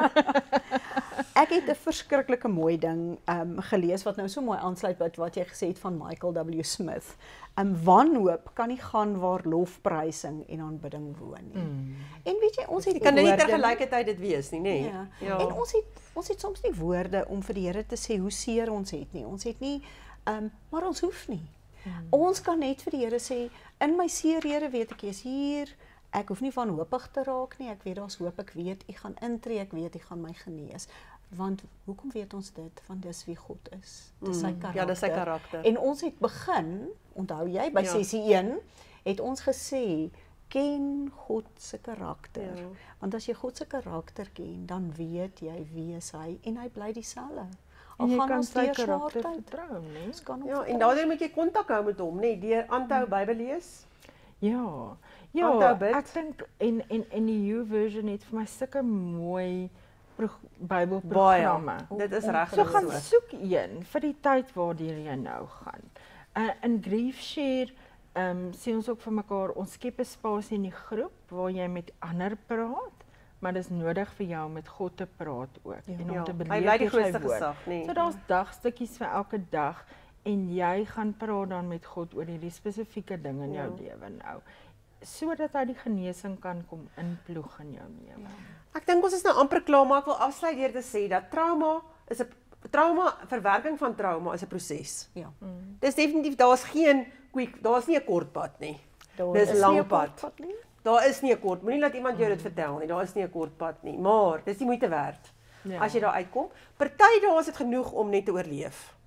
Ek het 'n verskriklike mooi ding um, gelees wat nou so mooi aansluit by wat jy gesê het van Michael W Smith. Um, wanhoop kan nie gaan waar lofprysing en aanbidding woon nie. Mm. En weet jy, ons het Jy kan nie nie woorde nie. tergelykertyd dit wees nie, nê? Ja. Ja. En ons het ons het soms nie woorde om vir die Here te sê hoe seer ons het nie. Ons het nie um, maar ons hoef nie. Hmm. Ons kan net vir die Here sê, in my seer, Here, weet ek jy's hier. Ek hoef nie wanhoopig te raak nie. Ek weet daar's hoop. Ek weet U gaan intree. Ek weet U gaan my genees. Want hoekom weet ons dit? Want dis wie God is. Dis sy Mm, karakter. ja, dis sy karakter. En ons het begin, onthou jy, by Ja. sessie een het ons gesê ken God se karakter. Ja. Want as jy God se karakter ken, dan weet jy wie is hy en hy bly dieselfde. Al En jy gaan kan ons sy deur karakter swaar tyd. vertrou, né? Ons kan hom Ja, en vertrou. daardeur moet jy kontak hou met hom, nê, deur aan te hou Bybel lees. Ja. Ja, Onthou bid. ek dink en en en die YouVersion het vir my sulke mooi pro- Baie. Bybelprogramme. Dit is reg. So gaan soek een vir die tyd waardeur jy nou gaan. Uh, in Grief Share um, sê ons ook vir mekaar, ons skep 'n spasie in die groep waar jy met ander praat, maar dis nodig vir jou om met God te praat ook Ja. en om Ja, te hy beleef bly die deur sy grootste woord. gesag, nê. So daar's dagstukkies vir elke dag en jy gaan praat dan met God oor hierdie spesifieke ding in jou Ja. lewe nou, sodat hy die genesing kan kom inploeg in jou lewe. Ek dink ons is nou amper klaar, maar ek wil afsluit deur te sê dat trauma is 'n trauma, verwerking van trauma is 'n proses. Ja. Mm. Dis definitief, daar's geen quick, daar's nie 'n kort pad nie. Daar Dis is lang nie 'n pad. kort pad nie. Daar is nie 'n kort, moenie laat iemand jou dit vertel nie. Daar is nie 'n kort pad nie, maar dis die moeite werd. Ja. As jy daar uitkom. Party dae is dit genoeg om net te oorleef.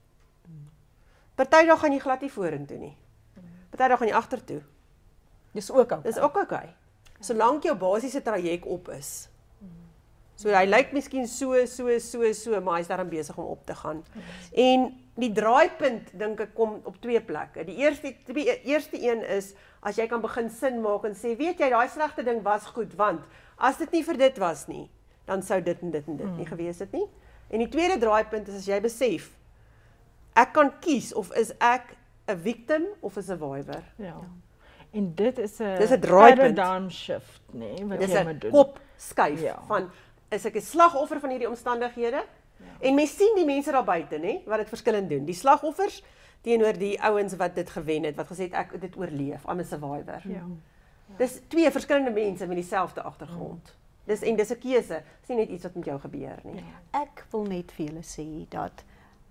Party dae gaan jy glad nie vorentoe nie. Party dae gaan jy agtertoe. Dis ook okay. Dis ook oukei. Okay. Solank jou basiese traject op is. So hy lyk miskien so so so so, maar hy's daaraan besig om op te gaan. En die draaipunt dink ek kom op twee plekke. Die eerste die eerste een is as jy kan begin sin maak en sê, weet jy, daai slegte ding was goed, want as dit nie vir dit was nie, dan sou dit en dit en dit mm. nie gewees het nie. En die tweede draaipunt is as jy besef, ek kan kies of is ek 'n victim of 'n survivor. Ja. En dit is 'n Dis 'n draaipunt. paradigm shift, nê, nee, wat Dis jy 'n moet doen. kop skuif Ja. van is ek 'n slagoffer van hierdie omstandighede? En mens sien die mense daar buite, nê, wat dit verskillend doen. Die slagoffers teenoor die ouens wat dit gewen het, wat gesê het ek het dit oorleef, I'm a survivor. Ja. Dis twee verskillende mense met dieselfde agtergrond. Dis en dis 'n keuse. Dis nie net iets wat met jou gebeur nie. Ek wil net vir julle sê dat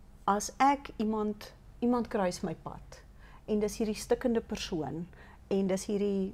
as ek iemand iemand kruis my pad en dis hierdie stikkende persoon en dis hierdie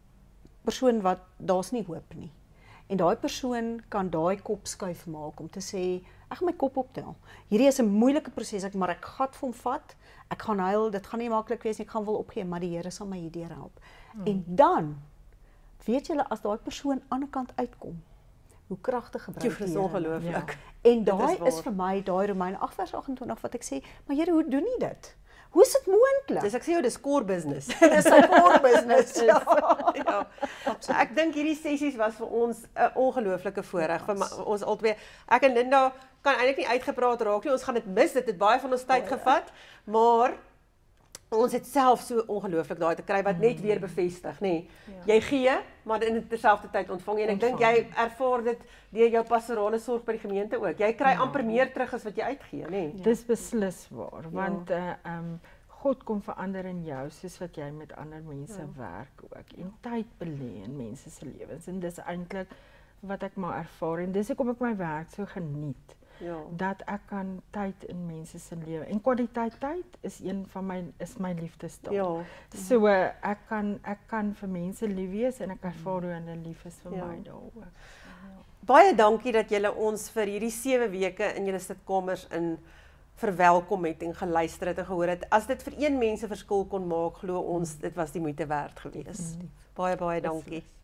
persoon wat daar's nie hoop nie. En daai persoon kan daai kop skuif maak om te sê ek gaan my kop optel. Hierdie is 'n moeilike proses, ek maar ek gaan vir hom vat. Ek gaan huil, dit gaan nie maklik wees nie, ek gaan wil opgee, maar die Here sal my hierdeur help. Hmm. En dan weet julle as daai persoon aan die kant uitkom, hoe kragtig gebruik Dit is ongelooflik. Ja. En daai is waar. is vir my daai Romeine agt vers agt en twintig wat ek sê, maar Here, hoe doen jy dit? Hoe is dit moontlik? Dis ek sê jou dis core business. Dis 'n core business. Ja. Ja, ek dink hierdie sessies was vir ons 'n ongelooflike voorreg vir my, ons albei. Ek en Linda kan eintlik nie uitgepraat raak nie. Ons gaan dit mis. Dit het baie van ons tyd gevat, maar ons het self so ongelooflik daai te kry wat net weer bevestig, nê. Jy gee, maar in terselfdertyd ontvang jy en ek dink jy ervaar dit deur jou pastorale sorg by die gemeente ook. Jy kry amper meer terug as wat jy uitgee, nê. Dis beslis waar, want uh, um, God kom verander in jou soos wat jy met ander mense ja. werk ook en tyd belê in mense se lewens en dis eintlik wat ek maar ervaar en dis hoekom ek my werk so geniet. Ja. Dat ek kan tyd in mense se lewe en kwaliteit tyd is een van my is my liefdestaal. Ja. So uh, ek kan ek kan vir mense lief wees en ek ervaar hoe hulle lief is vir ja. my daaroor. Ja. Baie dankie dat julle ons vir hierdie sewe weke in julle sitkamers in verwelkom het en geluister het en gehoor het. As dit vir een mens 'n verskil kon maak, glo ons dit was die moeite werd geweest. Mm. Baie baie dankie.